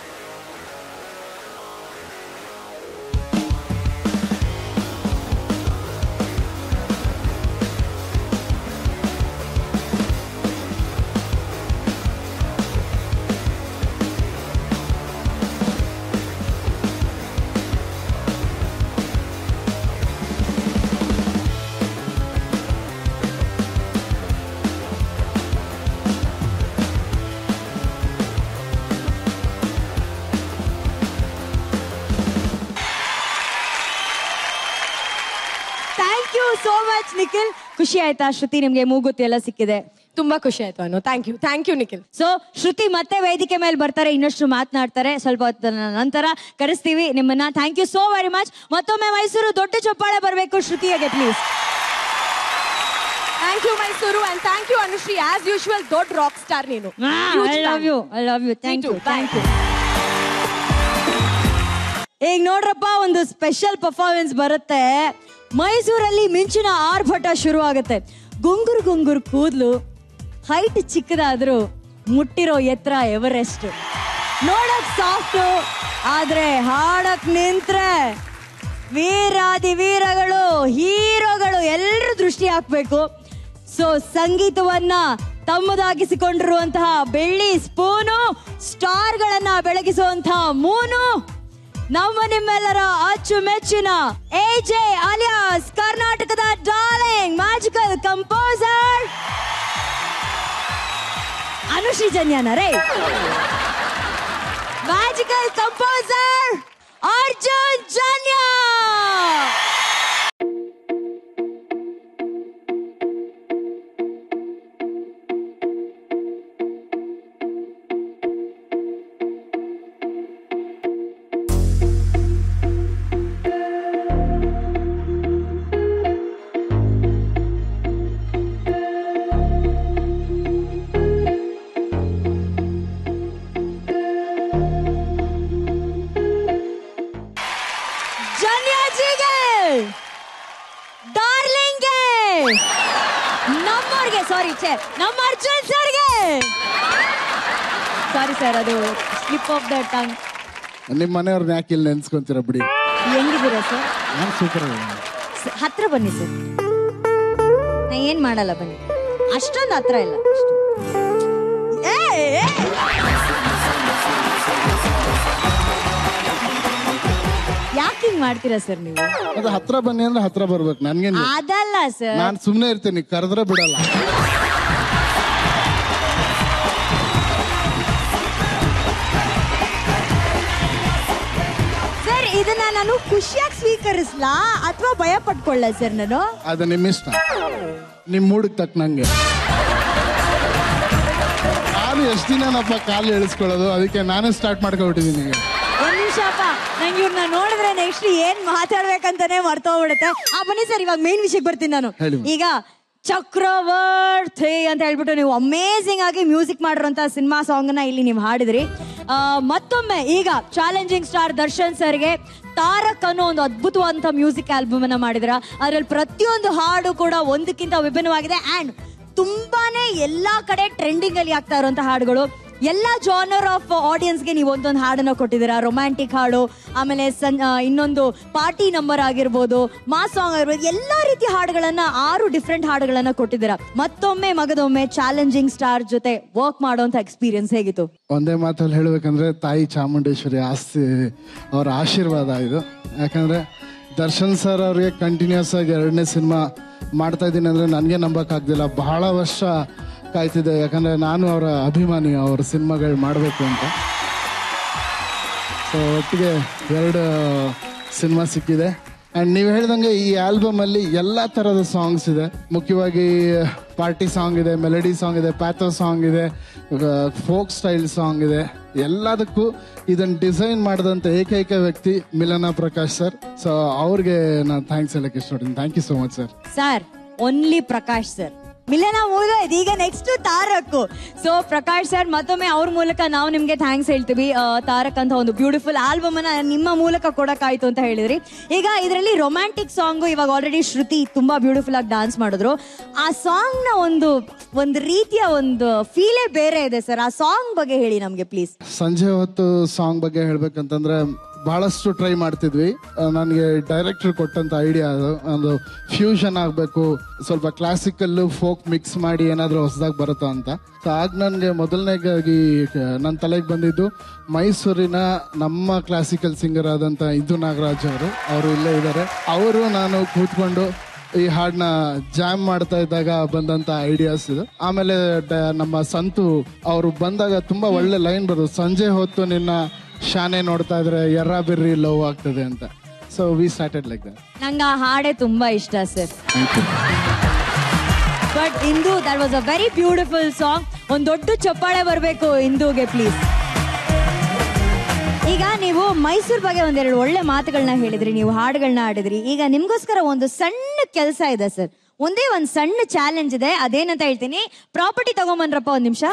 So much Nikhil. ಖುಷಿ ಆಯ್ತಾ ಶ್ರುತಿ? ನಿಮ್ಗೆ ಮೂಗುತಿ ಎಲ್ಲ ಸಿಕ್ಕಿದೆ, ತುಂಬಾ ಖುಷಿ ಆಯ್ತು ಅನ್ನು. Thank you Nikhil. So Shruti ಮತ್ತೆ ವೇದಿಕೆ ಮೇಲೆ ಬರ್ತಾರೆ, ಇನ್ನಷ್ಟು ಮಾತನಾಡ್ತಾರೆ. ಸ್ವಲ್ಪ ಹೊತ್ತಿನ ನಂತರ ಕರೆಸ್ತೀವಿ ನಿಮ್ಮನ್ನ. Thank you so very much. ಮತ್ತೊಮ್ಮೆ ಮೈಸೂರು ದೊಡ್ಡ ಚಪ್ಪಾಳೆ ಬರಬೇಕು ಶ್ರುತಿಯಾಗೆ please. Thank you Mysore and thank you Anushree. As usual ದೊಡ್ಡ ರಾಕ್ ಸ್ಟಾರ್ ನೀನು. I love you. Thank you. ಈಗ ನೋಡ್ರಪ್ಪ, ಒಂದು ಸ್ಪೆಷಲ್ ಪರ್ಫಾರ್ಮೆನ್ಸ್ ಬರುತ್ತೆ. ಮೈಸೂರಲ್ಲಿ ಮಿಂಚಿನ ಆರ್ಭಟ ಶುರು ಆಗುತ್ತೆ. ಗುಂಗುರು ಗುಂಗುರು ಕೂದಲು, ಹೈಟ್ ಚಿಕ್ಕದಾದ್ರೂ ಮುಟ್ಟಿರೋ ಎತ್ತರ ಎವರೆಸ್ಟ್. ನೋಡಕ್ ಸಾಫ್ಟ್, ಆದ್ರೆ ಹಾಡಕ್ ನಿಂತ್ರೆ ವೀರಾದಿ ವೀರಗಳು, ಹೀರೋಗಳು ಎಲ್ಲರೂ ದೃಷ್ಟಿ ಹಾಕ್ಬೇಕು. ಸೊ ಸಂಗೀತವನ್ನ ತಮ್ಮದಾಗಿಸಿಕೊಂಡಿರುವಂತಹ ಬೆಳ್ಳಿ ಸ್ಪೂನು, ಸ್ಟಾರ್ಗಳನ್ನ ಬೆಳಗಿಸುವಂತಹ ಮೂನು, ನಮ್ಮ ನಿಮ್ಮೆಲ್ಲರ ಅಚ್ಚುಮೆಚ್ಚಿನ AJ ಅಲಿಯಾಸ್ ಕರ್ನಾಟಕದ ಡಾರ್ಲಿಂಗ್ ಮ್ಯಾಜಿಕಲ್ ಕಂಪೋಸರ್ ಅನುಶ್ರೀ ಜನ್ಯಾನ ರೇ. Magical composer Arjun Janya. ನಮ್ಮ ಅರ್ಜುನ್ ಸರ್ಗೆ ಸಾರಿ ಸರ್, ಅದು ಸ್ಲಿಪ್ ಆಫ್ ದ ಟಂಗ್. ನಿಮ್ಮ ಮನೆಯವ್ರನ್ನ ಯಾಕೆ ಇಲ್ಲಿ ನೆನ್ಸ್ಕೊಂತೀರ ಬಿಡಿ. ಹೆಂಗಿದ್ದೀರಾ ಸರ್? ನಾನು ಸೂಪರ್. ಹತ್ರ ಬನ್ನಿ ಸರ್. ನಾ ಏನ್ ಮಾಡಲ್ಲ, ಬನ್ನಿ. ಅಷ್ಟೊಂದು ಹತ್ರ ಇಲ್ಲ. ಯಾಕೆ ಹಿಂಗ್ ಮಾಡ್ತೀರಾ ಸರ್ ನೀವು? ಅದು ಹತ್ರ ಬನ್ನಿ ಅಂದ್ರೆ ಹತ್ರ ಬರ್ಬೇಕು. ನನ್ಗೆ ಅದಲ್ಲ ಸರ್, ನಾನು ಸುಮ್ನೆ ಇರ್ತೀನಿ, ಕರೆದ್ರೆ ಬಿಡಲ್ಲ. ಸರ್ ಇದನ್ನ ನಾನು ಖುಷಿಯಾಗಿ ಸ್ವೀಕರಿಸ್ಲಾ ಅಥವಾ ಭಯ ಪಟ್ಕೊಳ್ಳ ಸರ್? ನಾನು ಅದು ನಿಮ್ಮ ಇಷ್ಟ, ನಿಮ್ ಮೂಡಿಗೆ ತಕ್ಕನಂಗೆ. ನಾನು ಎಷ್ಟು ದಿನನಪ್ಪ ಕಾಲು ಎಳಿಸ್ಕೊಳ್ಳೋದು, ಅದಕ್ಕೆ ನಾನೇ ಸ್ಟಾರ್ಟ್ ಮಾಡ್ಕೊಬಿಟ್ಟಿದ್ದೀನಿ ಈಗ. ಒಂದ್ ನಿಮಿಷಪ್ಪ, ನಂಗೆ ಇವ್ರನ್ನ ನೋಡಿದ್ರೆ ನೆಕ್ಸ್ಟ್ ಏನ್ ಮಾತಾಡ್ಬೇಕಂತಾನೆ ಮರ್ತೋಗ್ಬಿಡುತ್ತೆ. ಬನ್ನಿ ಸರ್, ಇವಾಗ ಮೇನ್ ವಿಷಯಕ್ಕೆ ಬರ್ತೀನಿ ನಾನು. ಈಗ ಚಕ್ರವರ್ತಿ ಅಂತ ಹೇಳ್ಬಿಟ್ಟು ನೀವು ಅಮೇಸಿಂಗ್ ಆಗಿ ಮ್ಯೂಸಿಕ್ ಮಾಡಿರುವಂತ ಸಿನಿಮಾ ಸಾಂಗ್ ನ ಇಲ್ಲಿ ನೀವು ಹಾಡಿದ್ರಿ. ಮತ್ತೊಮ್ಮೆ ಈಗ ಚಾಲೆಂಜಿಂಗ್ ಸ್ಟಾರ್ ದರ್ಶನ್ ಸರ್ಗೆ ತಾರಕ್ ಅನ್ನೋ ಒಂದು ಅದ್ಭುತವಾದಂತ ಮ್ಯೂಸಿಕ್ ಆಲ್ಬಮ್ ಅನ್ನ ಮಾಡಿದ್ರ. ಅದ್ರಲ್ಲಿ ಪ್ರತಿಯೊಂದು ಹಾಡು ಕೂಡ ಒಂದಕ್ಕಿಂತ ವಿಭಿನ್ನವಾಗಿದೆ ಅಂಡ್ ತುಂಬಾನೇ ಎಲ್ಲಾ ಕಡೆ ಟ್ರೆಂಡಿಂಗ್ ಅಲ್ಲಿ ಆಗ್ತಾ ಇರುವಂತ ಹಾಡುಗಳು. ಎಲ್ಲಾ ಜಾನರ್ ಆಫ್ ಆಡಿಯನ್ಸ್ಗೆ ನೀವು ಒಂದೊಂದು ಹಾಡನ್ನ ಕೊಟ್ಟಿದ್ದೀರಾ. ರೊಮ್ಯಾಂಟಿಕ್ ಹಾಡು, ಆಮೇಲೆ ಇನ್ನೊಂದು ಪಾರ್ಟಿ ನಂಬರ್ ಆಗಿರ್ಬೋದು, ಮಾಸ್ ಸಾಂಗ್ ಆಗಿರ್ಬೋದು, ಎಲ್ಲಾ ರೀತಿಯ ಹಾಡುಗಳನ್ನ 6 ಡಿಫ್ರೆಂಟ್ ಹಾಡುಗಳನ್ನ ಕೊಟ್ಟಿದ್ದೀರಾ. ಮತ್ತೊಮ್ಮೆ ಮಗದೊಮ್ಮೆ ಚಾಲೆಂಜಿಂಗ್ ಸ್ಟಾರ್ ಜೊತೆ ವರ್ಕ್ ಮಾಡುವಂತ ಎಕ್ಸ್ಪೀರಿಯನ್ಸ್ ಹೇಗಿತ್ತು? ಒಂದೇ ಮಾತಲ್ಲಿ ಹೇಳ್ಬೇಕಂದ್ರೆ ತಾಯಿ ಚಾಮುಂಡೇಶ್ವರಿ ಆಸ್ತಿ ಅವರ ಆಶೀರ್ವಾದ ಇದು. ಯಾಕಂದ್ರೆ ದರ್ಶನ್ ಸರ್ ಅವ್ರಿಗೆ ಕಂಟಿನ್ಯೂಸ್ ಆಗಿ 2ನೇ ಸಿನಿಮಾ ಮಾಡ್ತಾ ಇದ್ದೀನಿ ಅಂದ್ರೆ ನನಗೆ ನಂಬಕ್ಕಾಗ್ದಿಲ್ಲ. ಬಹಳ ವರ್ಷ ಕಾಯ್ತಿದ್ದೆ, ಯಾಕಂದ್ರೆ ನಾನು ಅವರ ಅಭಿಮಾನಿ, ಅವ್ರ ಸಿನಿಮಾಗಳು ಮಾಡಬೇಕು ಅಂತ. ಸೊ ಒಟ್ಟಿಗೆ 2 ಸಿನಿಮಾ ಸಿಕ್ಕಿದೆ. ಆ್ಯಂಡ್ ನೀವು ಹೇಳ್ದಂಗೆ ಈ ಆಲ್ಬಮಲ್ಲಿ ಎಲ್ಲ ಥರದ ಸಾಂಗ್ಸ್ ಇದೆ. ಮುಖ್ಯವಾಗಿ ಪಾರ್ಟಿ ಸಾಂಗ್ ಇದೆ, ಮೆಲಡಿ ಸಾಂಗ್ ಇದೆ, ಪ್ಯಾಥೋ ಸಾಂಗ್ ಇದೆ, ಫೋಕ್ ಸ್ಟೈಲ್ ಸಾಂಗ್ ಇದೆ. ಎಲ್ಲದಕ್ಕೂ ಇದನ್ನು ಡಿಸೈನ್ ಮಾಡಿದಂಥ ಏಕೈಕ ವ್ಯಕ್ತಿ ಮಿಲನ ಪ್ರಕಾಶ್ ಸರ್. ಸೊ ಅವ್ರಿಗೆ ನಾನು ಥ್ಯಾಂಕ್ಸ್ ಹೇಳಕ್ಕೆ ಇಷ್ಟಪಡ್ತೀನಿ. Thank you so much sir. Sir only Prakash sir. Milana ಮುಗಿದೋಯ್ತು, ಈಗ next Tarak. So Prakash sir ಮತ್ತೊಮ್ಮೆ ಅವ್ರ ಮೂಲಕ ನಾವು ನಿಮ್ಗೆ ಥ್ಯಾಂಕ್ಸ್ ಹೇಳ್ತೀವಿ. ತಾರಕ್ ಅಂತ ಒಂದು ಬ್ಯೂಟಿಫುಲ್ ಆಲ್ಬಮ್ ಅನ್ನ ನಿಮ್ಮ ಮೂಲಕ ಕೊಡಕ್ಕಾಯ್ತು ಅಂತ ಹೇಳಿದ್ರಿ. ಈಗ ಇದರಲ್ಲಿ ರೊಮ್ಯಾಂಟಿಕ್ ಸಾಂಗ್ ಇವಾಗ ಆಲ್ರೆಡಿ ಶ್ರುತಿ ತುಂಬಾ ಬ್ಯೂಟಿಫುಲ್ ಆಗಿ ಡಾನ್ಸ್ ಮಾಡಿದ್ರು. ಆ ಸಾಂಗ್ ನ ಒಂದು ರೀತಿಯ ಒಂದು ಫೀಲೇ ಬೇರೆ ಇದೆ ಸರ್. ಆ ಸಾಂಗ್ ಬಗ್ಗೆ ಹೇಳಿ ನಮ್ಗೆ ಪ್ಲೀಸ್. ಸಂಜೆ ಹೊತ್ತು ಸಾಂಗ್ ಬಗ್ಗೆ ಹೇಳ್ಬೇಕಂತಂದ್ರೆ ಬಹಳಷ್ಟು ಟ್ರೈ ಮಾಡ್ತಿದ್ವಿ. ನನಗೆ ಡೈರೆಕ್ಟರ್ ಕೊಟ್ಟಂತ ಐಡಿಯಾ ಅದು ಒಂದು ಫ್ಯೂಷನ್ ಆಗಬೇಕು, ಸ್ವಲ್ಪ ಕ್ಲಾಸಿಕಲ್ಲು ಫೋಕ್ ಮಿಕ್ಸ್ ಮಾಡಿ ಏನಾದರೂ ಹೊಸದಾಗಿ ಬರುತ್ತಾ ಅಂತ. ಸೊ ಆಗ ನನಗೆ ಮೊದಲನೇಗಾಗಿ ನನ್ನ ತಲೆಗೆ ಬಂದಿದ್ದು ಮೈಸೂರಿನ ನಮ್ಮ ಕ್ಲಾಸಿಕಲ್ ಸಿಂಗರ್ ಆದಂಥ ಇಂದು ನಾಗರಾಜ್ ಅವರು ಇಲ್ಲೇ ಇದ್ದಾರೆ. ಅವರು ನಾನು ಕೂತ್ಕೊಂಡು ಈ ಹಾಡನ್ನ ಜಾಮ್ ಮಾಡ್ತಾ ಇದ್ದಾಗ ಬಂದಂತ ಐಡಿಯಾಸ್ ಇದು. ಆಮೇಲೆ ನಮ್ಮ ಸಂತು ಅವರು ಬಂದಾಗ ತುಂಬಾ ಒಳ್ಳೆ ಲೈನ್ ಬರೋದು, ಸಂಜೆ ಹೊತ್ತು ನಿನ್ನ ಶಾನೆ ನೋಡ್ತಾ ಇದ್ರೆ ಎರ್ರ ಬಿರ್ರಿ ಲವ್ ಆಗ್ತದೆ ಅಂತ. So we started like that. ನಂಗೆ ಆ ಹಾಡೇ ತುಂಬಾ ಇಷ್ಟ ಸರ್. ಬಟ್ ಇಂದು that was a very beautiful song. ಒಂದ್ ದೊಡ್ಡ ಚಪ್ಪಾಳೆ ಬರಬೇಕು ಇಂದುಗೆ ಪ್ಲೀಸ್. ಈಗ ನೀವು ಮೈಸೂರು ಬಗ್ಗೆ ಒಂದೆರಡು ಒಳ್ಳೆ ಮಾತುಗಳನ್ನ ಹೇಳಿದ್ರಿ, ನೀವು ಹಾಡುಗಳನ್ನ ಆಡಿದ್ರಿ. ಈಗ ನಿಮ್ಗೋಸ್ಕರ ಒಂದು ಸಣ್ಣ ಕೆಲಸ ಇದೆ ಸರ್, ಒಂದೇ ಒಂದು ಸಣ್ಣ ಚಾಲೆಂಜ್ ಇದೆ. ಅದೇನಂತ ಹೇಳ್ತೀನಿ, ಪ್ರಾಪರ್ಟಿ ತಗೊಂಬನ್ರಪ್ಪ ಒಂದ್ ನಿಮಿಷ.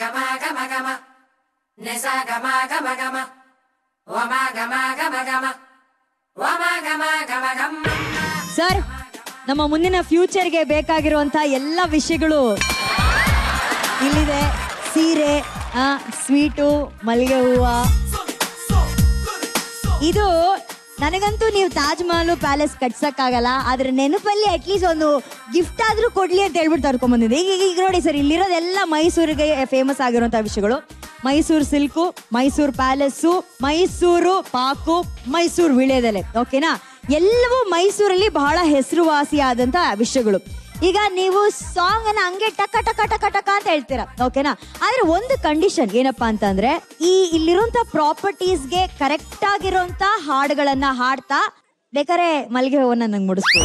ಸರ್, ನಮ್ಮ ಮುಂದಿನ ಫ್ಯೂಚರ್ಗೆ ಬೇಕಾಗಿರುವಂತ ಎಲ್ಲ ವಿಷಯಗಳು ಇಲ್ಲಿದೆ. ಸೀರೆ, ಸ್ವೀಟು, ಮಲ್ಲಿಗೆ ಹೂವ. ಇದು ನನಗಂತೂ ನೀವು ತಾಜ್ ಮಹಲ್ ಪ್ಯಾಲೇಸ್ ಕಟ್ಸಕ್ಕಾಗಲ್ಲ, ಆದ್ರೆ ನೆನಪಲ್ಲಿ ಅಟ್ಲೀಸ್ಟ್ ಒಂದು ಗಿಫ್ಟ್ ಆದ್ರೂ ಕೊಡ್ಲಿ ಅಂತ ಹೇಳ್ಬಿಟ್ಟು ತರ್ಕೊಂಡ್ ಬಂದಿದ್ದೆ. ಈಗ ನೋಡಿ ಸರ್, ಇಲ್ಲಿರೋದೆಲ್ಲ ಮೈಸೂರಿಗೆ ಫೇಮಸ್ ಆಗಿರುವಂತ ವಿಷಯಗಳು. ಮೈಸೂರು ಸಿಲ್ಕು, ಮೈಸೂರು ಪ್ಯಾಲೇಸು, ಮೈಸೂರು ಪಾಕು, ಮೈಸೂರು ವಿಳೆದೆಲೆ. ಓಕೆನಾ? ಎಲ್ಲವೂ ಮೈಸೂರಲ್ಲಿ ಬಹಳ ಹೆಸರುವಾಸಿಯಾದಂತ ವಿಷಯಗಳು. ಈಗ ನೀವು ಸಾಂಗ್ ಅನ್ನ ಹಂಗೆ ಟಕ ಟಕ ಟಕ ಟಕ ಅಂತ ಹೇಳ್ತೀರಾ, ಓಕೆನಾ? ಆದ್ರೆ ಒಂದು ಕಂಡೀಷನ್ ಏನಪ್ಪಾ ಅಂತಂದ್ರೆ, ಇಲ್ಲಿರುವಂತ ಪ್ರಾಪರ್ಟೀಸ್ಗೆ ಕರೆಕ್ಟ್ ಆಗಿರುವಂತ ಹಾಡುಗಳನ್ನ ಹಾಡ್ತಾ ಬೇಕಾರೆ ಮಲ್ಲಿಗೆ ಹೂವನ್ನ ನಂಗೆ ಮುಡಿಸ್ಬೋದು.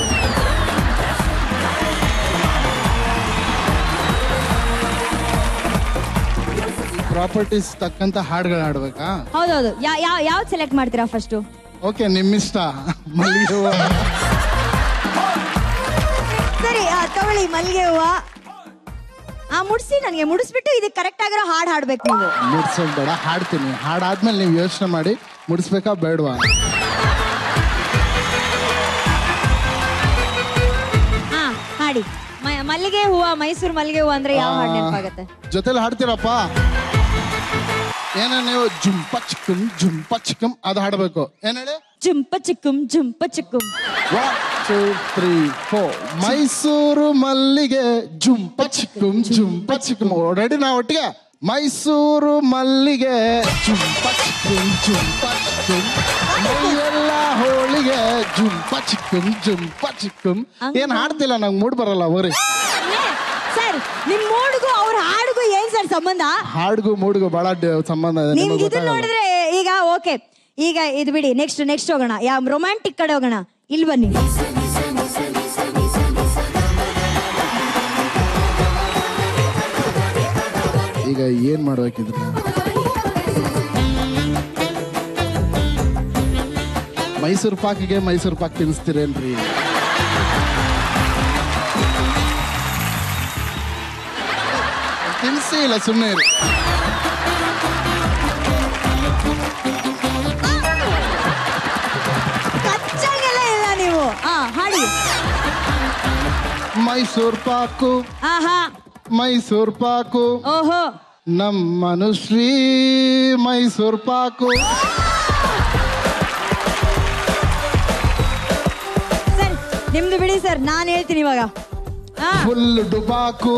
ಪ್ರಾಪರ್ಟೀಸ್ ತಕ್ಕಂತ ಹಾಡುಗಳು ಹಾಡ್ಬೇಕಾ? ಹೌದೌದು. ಯಾವ್ದು ಸೆಲೆಕ್ಟ್ ಮಾಡ್ತೀರಾ ಫಸ್ಟ್? ಓಕೆ, ನಿಮ್ಮಿಷ್ಟ. ಮಲ್ಲಿಗೆ ಹೂವ ಸರಿ, ತಗೊಳ್ಳಿ ಮಲ್ಲಿಗೆ ಹೂವ. ಮುಡ್ಸಿ, ನನಗೆ ಮುಡಿಸ್ಬಿಟ್ಟು ಇದಕ್ಕೆ ಕರೆಕ್ಟ್ ಆಗಿರೋ ಹಾಡು ಹಾಡ್ಬೇಕು ನೀವು. ಮುಡ್ಸೋದ್ ಬೇಡ, ಹಾಡ್ತೀನಿ. ಹಾಡಾದ್ಮೇಲೆ ನೀವು ಯೋಚನೆ ಮಾಡಿ ಮುಡಿಸ್ಬೇಕಾ ಬೇಡವಾ. ಹಾಡಿ. ಮಲ್ಲಿಗೆ ಹೂವ, ಮೈಸೂರು ಮಲ್ಲಿಗೆ ಹೂವ ಅಂದ್ರೆ ಯಾವ ಹಾಡು ನೆನಪಾಗತ್ತೆ? ಜೊತೆಲಿ ಹಾಡ್ತೀರಪ್ಪ. ಏನ ನೀವು ಜುಂಪ ಚಿಕ್ಕಂ ಅದು ಹಾಡ್ಬೇಕು. ಏನ್ ಹೇಳಿ? ಜುಂಪ ಚಿಕ್ಕುಂ ಜುಂಪ ಚಿಕ್ಕುಂ. 1 2 3 4 ಮೈಸೂರು ಮಲ್ಲಿಗೆ ಜುಂಪ ಚಿಕ್ಕುಂ. ರೆಡಿ? ನಾವು ಒಟ್ಟಿಗೆ ಮೈಸೂರು ಮಲ್ಲಿಗೆ ಜುಂಪ ಚಿಕ್ಕುಂ ಮೈಯೆಲ್ಲ ಹೋಳಿಗೆ ಜುಂಪ ಚಿಕ್ಕುಂ. ಏನ್ ಹಾಡ್ತಿಲ್ಲ, ನಂಗೆ ಮೂಡ್ ಬರಲ್ಲ. ಹೋರಿ ಸರ್, ನಿಮ್ ಮೂಡ್ಗೂ ಅವ್ರ ಹಾಡ್ಗೂ ಏನ್ ಸರ್ ಸಂಬಂಧ? ಹಾಡ್ಗೂ ಮೂಡ್ಗೂ ಬಹಳ ಸಂಬಂಧ ಇದೆ. ನಿಮ್ಗೆ ಇದನ್ನ ನೋಡಿದ್ರೆ ಈಗ ಓಕೆ, ಈಗ ಇದು ಬಿಡಿ. ನೆಕ್ಸ್ಟ್ ಹೋಗೋಣ, ಯಾವ ರೊಮ್ಯಾಂಟಿಕ್ ಕಡೆ ಹೋಗೋಣ. ಇಲ್ಲಿ ಬನ್ನಿ. ಈಗ ಏನ್ ಮಾಡ್ಬೇಕಿದ್ರ? ಮೈಸೂರು ಪಾಕಿಗೆ ಮೈಸೂರು ಪಾಕ್ ತಿನ್ನಿಸ್ತೀರೇನ್ರಿ? ತಿನ್ಸಿ ಇಲ್ಲ, ಸುಮ್ಮನೆ ಇರಿ. ಕಚ್ಚಂಗೆಲ್ಲ ಇಲ್ಲ ನೀವು. ಹಾಡಿ. ಮೈಸೂರು ಪಾಕು, ಆಹಾ, ಮೈಸೂರು ಪಾಕು, ಓಹೋ, ನಮ್ಮ ಶ್ರೀ ಮೈಸೂರು ಪಾಕು. ಸರ್ ನಿಮ್ದು ಬಿಡಿ ಸರ್, ನಾನು ಹೇಳ್ತೀನಿ ಇವಾಗ. ಫುಲ್ ಡುಬಾಕು,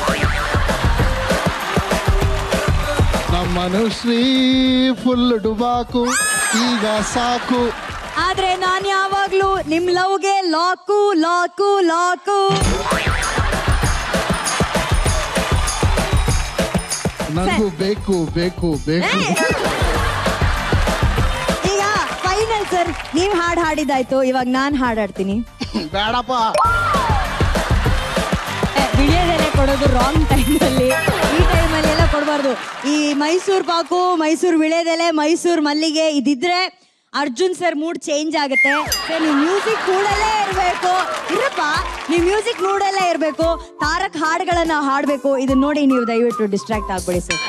ನಮ್ಮ ಶ್ರೀ ಫುಲ್ ಡುಬಾಕು. ಈಗ ಸಾಕು. ಆದ್ರೆ ನಾನು ಯಾವಾಗ್ಲೂ ನಿಮ್ ಲವ್ಗೆ ಲಾಕು ಲಾಕು ಲಾಕು. ನನಗೂ ಬೇಕು ಬೇಕು ಬೇಕು. ಸರ್ ನೀವ್ ಹಾಡ್ ಹಾಡಿದಾಯ್ತು, ಇವಾಗ ನಾನ್ ಹಾಡಾಡ್ತೀನಿ. ಬೇಡಪ್ಪ. ವಿಡಿಯೋದೆಲ್ಲ ಕೊಡೋದು ರಾಂಗ್ ಟೈಮಲ್ಲಿ, ಈ ಟೈಮಲ್ಲಿ ಎಲ್ಲ ಕೊಡಬಾರ್ದು. ಈ ಮೈಸೂರು ಪಾಕು, ಮೈಸೂರು ವಿಳೆದೆಲೆ, ಮೈಸೂರು ಮಲ್ಲಿಗೆ ಇದಿದ್ರೆ ಅರ್ಜುನ್ ಸರ್ ಮೂಡ್ ಚೇಂಜ್ ಆಗುತ್ತೆ. ನೀವು ಮ್ಯೂಸಿಕ್ ಮೂಡಲ್ಲೇ ಇರಬೇಕು. ಇರಪ್ಪ, ನೀವು ಮ್ಯೂಸಿಕ್ ಮೂಡಲ್ಲೇ ಇರಬೇಕು. ತಾರಕ್ ಹಾಡುಗಳನ್ನ ಹಾಡಬೇಕು. ಇದನ್ನ ನೋಡಿ ನೀವು ದಯವಿಟ್ಟು ಡಿಸ್ಟ್ರಾಕ್ಟ್ ಆಗ್ಬೇಡಿ sir.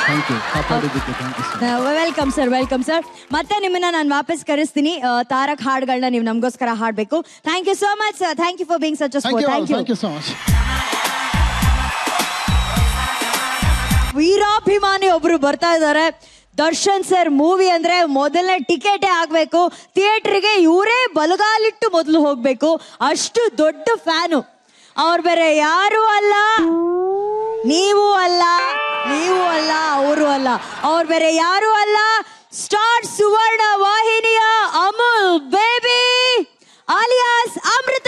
Welcome sir, welcome sir. ಮತ್ತೆ ನಿಮ್ಮನ್ನ ನಾನು ವಾಪಸ್ ಕರೆಸ್ತೀನಿ. ತಾರಕ್ ಹಾಡುಗಳನ್ನ ನೀವು ನಮಗೋಸ್ಕರ ಹಾಡಬೇಕು. Thank you so much sir. Thank you for being such a sport. Thank you so much. ವೀರಾಭಿಮಾನಿ ಒಬ್ರು ಬರ್ತಾ ಇದ್ದಾರೆ. ದರ್ಶನ್ ಸರ್ ಮೂವಿ ಅಂದ್ರೆ ಮೊದಲನೇ ಟಿಕೆಟೇ ಆಗ್ಬೇಕು. ಥಿಯೇಟರ್ಗೆ ಇವರೇ ಬಲಗಾಲಿಟ್ಟು ಮೊದಲು ಹೋಗ್ಬೇಕು, ಅಷ್ಟು ದೊಡ್ಡ ಫ್ಯಾನು. ಅವ್ರು ಬೇರೆ ಯಾರು ಅಲ್ಲ, ನೀವು ಅಲ್ಲ, ನೀವು ಅಲ್ಲ, ಅವರು ಅಲ್ಲ, ಅವ್ರು ಬೇರೆ ಯಾರು ಅಲ್ಲ, ಸ್ಟಾರ್ ಸುವರ್ಣ ವಾಹಿನಿಯ ಅಮುಲ್ ಬೇಬಿ ಆಲಿಯಾಸ್ ಅಮೃತ.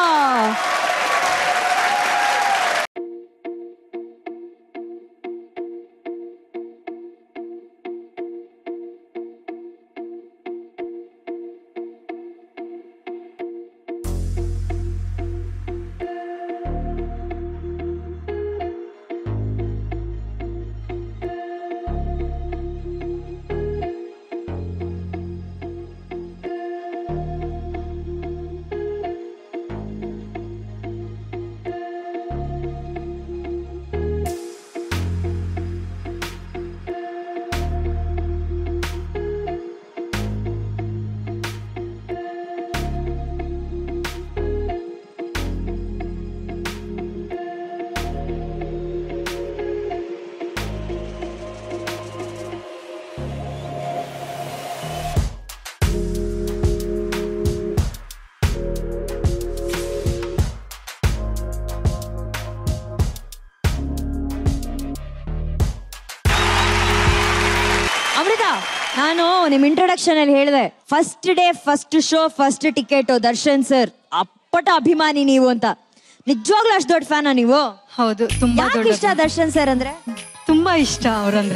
ನಾನು ನಿಮ್ ಇಂಟ್ರೊಡಕ್ಷನ್ ಅಲ್ಲಿ ಹೇಳಿದೆ, first day first show first ticket Darshan sir ಅಪ್ಪಟ ಅಭಿಮಾನಿ ನೀವು ಅಂತ. ನಿಜವಾಗ್ಲೂ ಅಷ್ಟು ದೊಡ್ಡ ಫ್ಯಾನ ನೀವು? ಹೌದು, ತುಂಬಾ ಇಷ್ಟ ದರ್ಶನ್ ಸರ್ ಅಂದ್ರೆ? ತುಂಬಾ ಇಷ್ಟ ಅವ್ರಂದ್ರೆ.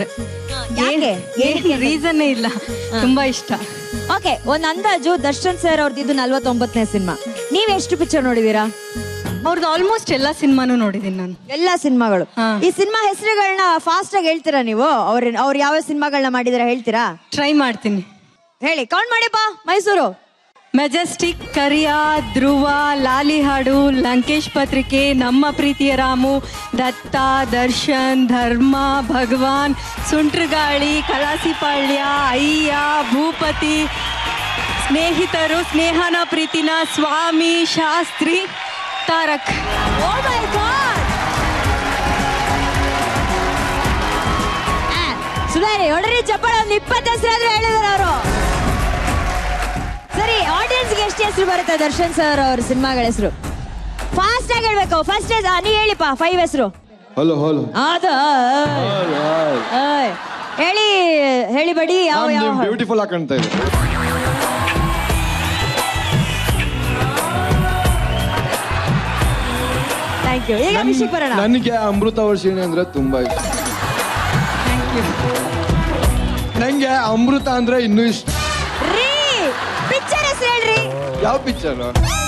ರೀಸನ್ ಇಲ್ಲ, ತುಂಬಾ ಇಷ್ಟ. ಓಕೆ, ಒಂದ್ ಅಂದಾಜು ದರ್ಶನ್ ಸರ್ ಅವ್ರದ್ದು ಇದು 49ನೇ ಸಿನಿಮಾ. ನೀವ್ ಎಷ್ಟು ಪಿಕ್ಚರ್ ನೋಡಿದೀರಾ? ಅವ್ರದ್ದು ಆಲ್ಮೋಸ್ಟ್ ಎಲ್ಲಾ ಸಿನಿಮಾನು ನೋಡಿದೀನಿ ನಾನು. ಎಲ್ಲಾ ಸಿನಿಮಾಗಳು. ಈ ಸಿನಿಮಾ ಹೆಸರುಗಳನ್ನ ಫಾಸ್ಟ್ ಆಗಿ ಹೇಳ್ತೀರಾ ನೀವು? ಅವ್ರು ಯಾವ ಸಿನಿಮಾಗಳನ್ನ ಮಾಡಿದಾರ ಹೇಳ್ತೀರಾ? ಟ್ರೈ ಮಾಡ್ತೀನಿ. ಹೇಳಿ, ಕೌಂಟ್ ಮಾಡಿಪ್ಪ. ಮೈಸೂರು, ಮೆಜೆಸ್ಟಿಕ್, ಕರಿಯಾ, ಧ್ರುವ, ಲಾಲಿಹಾಡು, ಲಂಕೇಶ್ ಪತ್ರಿಕೆ, ನಮ್ಮ ಪ್ರೀತಿಯ ರಾಮು, ದತ್ತ, ದರ್ಶನ್, ಧರ್ಮ, ಭಗವಾನ್, ಸುಂಟ್ರಗಾಳಿ, ಕಲಾಸಿಪಾಳ್ಯ, ಅಯ್ಯ, ಭೂಪತಿ, Snehitaru, Snehana Preethina, Swamy, Shastri, Tarak. Oh my god! ಸುಧಾರಿ ಹೊಡ್ರಿ ಚಪ್ಪಾಳ. ಒಂದು 20 ಹೆಸರಾದ್ರೂ ಹೇಳಿದಾರೆ ಅವರು. ಸರಿ, ಆಡಿಯನ್ಸ್ಗೆ ಎಷ್ಟು ಹೆಸರು ಬರುತ್ತೆ ದರ್ಶನ್ ಸರ್ ಅವ್ರ ಸಿನಿಮಾಗಳ ಹೆಸರು? ಫಾಸ್ಟ್ ಆಗಿ ಹೇಳ್ಬೇಕು. ಫಸ್ಟ್ ನೀ ಹೇಳಿಪ್ಪ 5 ಹೆಸರು. ಹಲೋ ಹಲೋ ಅದು ಹೇಳಿ ಹೇಳಿ ಬಡಿ. ಯಾವ ಬ್ಯೂಟಿಫುಲ್ ಆಗಿ ಕಾಣ್ತಾ ಇದೆ. Thank you. ಈಗ ವಿಷಯಕ್ಕೆ ಬರೋಣ. ನನಗೆ ಅಮೃತ ವರ್ಷಿಣಿ ಅಂದ್ರೆ ತುಂಬಾ ಇಷ್ಟ. ನಂಗೆ ಅಮೃತ ಅಂದ್ರೆ ಇನ್ನೂ ಇಷ್ಟ. ರೀ, ಪಿಕ್ಚರ್ ಹೆಸರು ಹೇಳ್ರಿ. ಯಾವ ಪಿಕ್ಚರ್?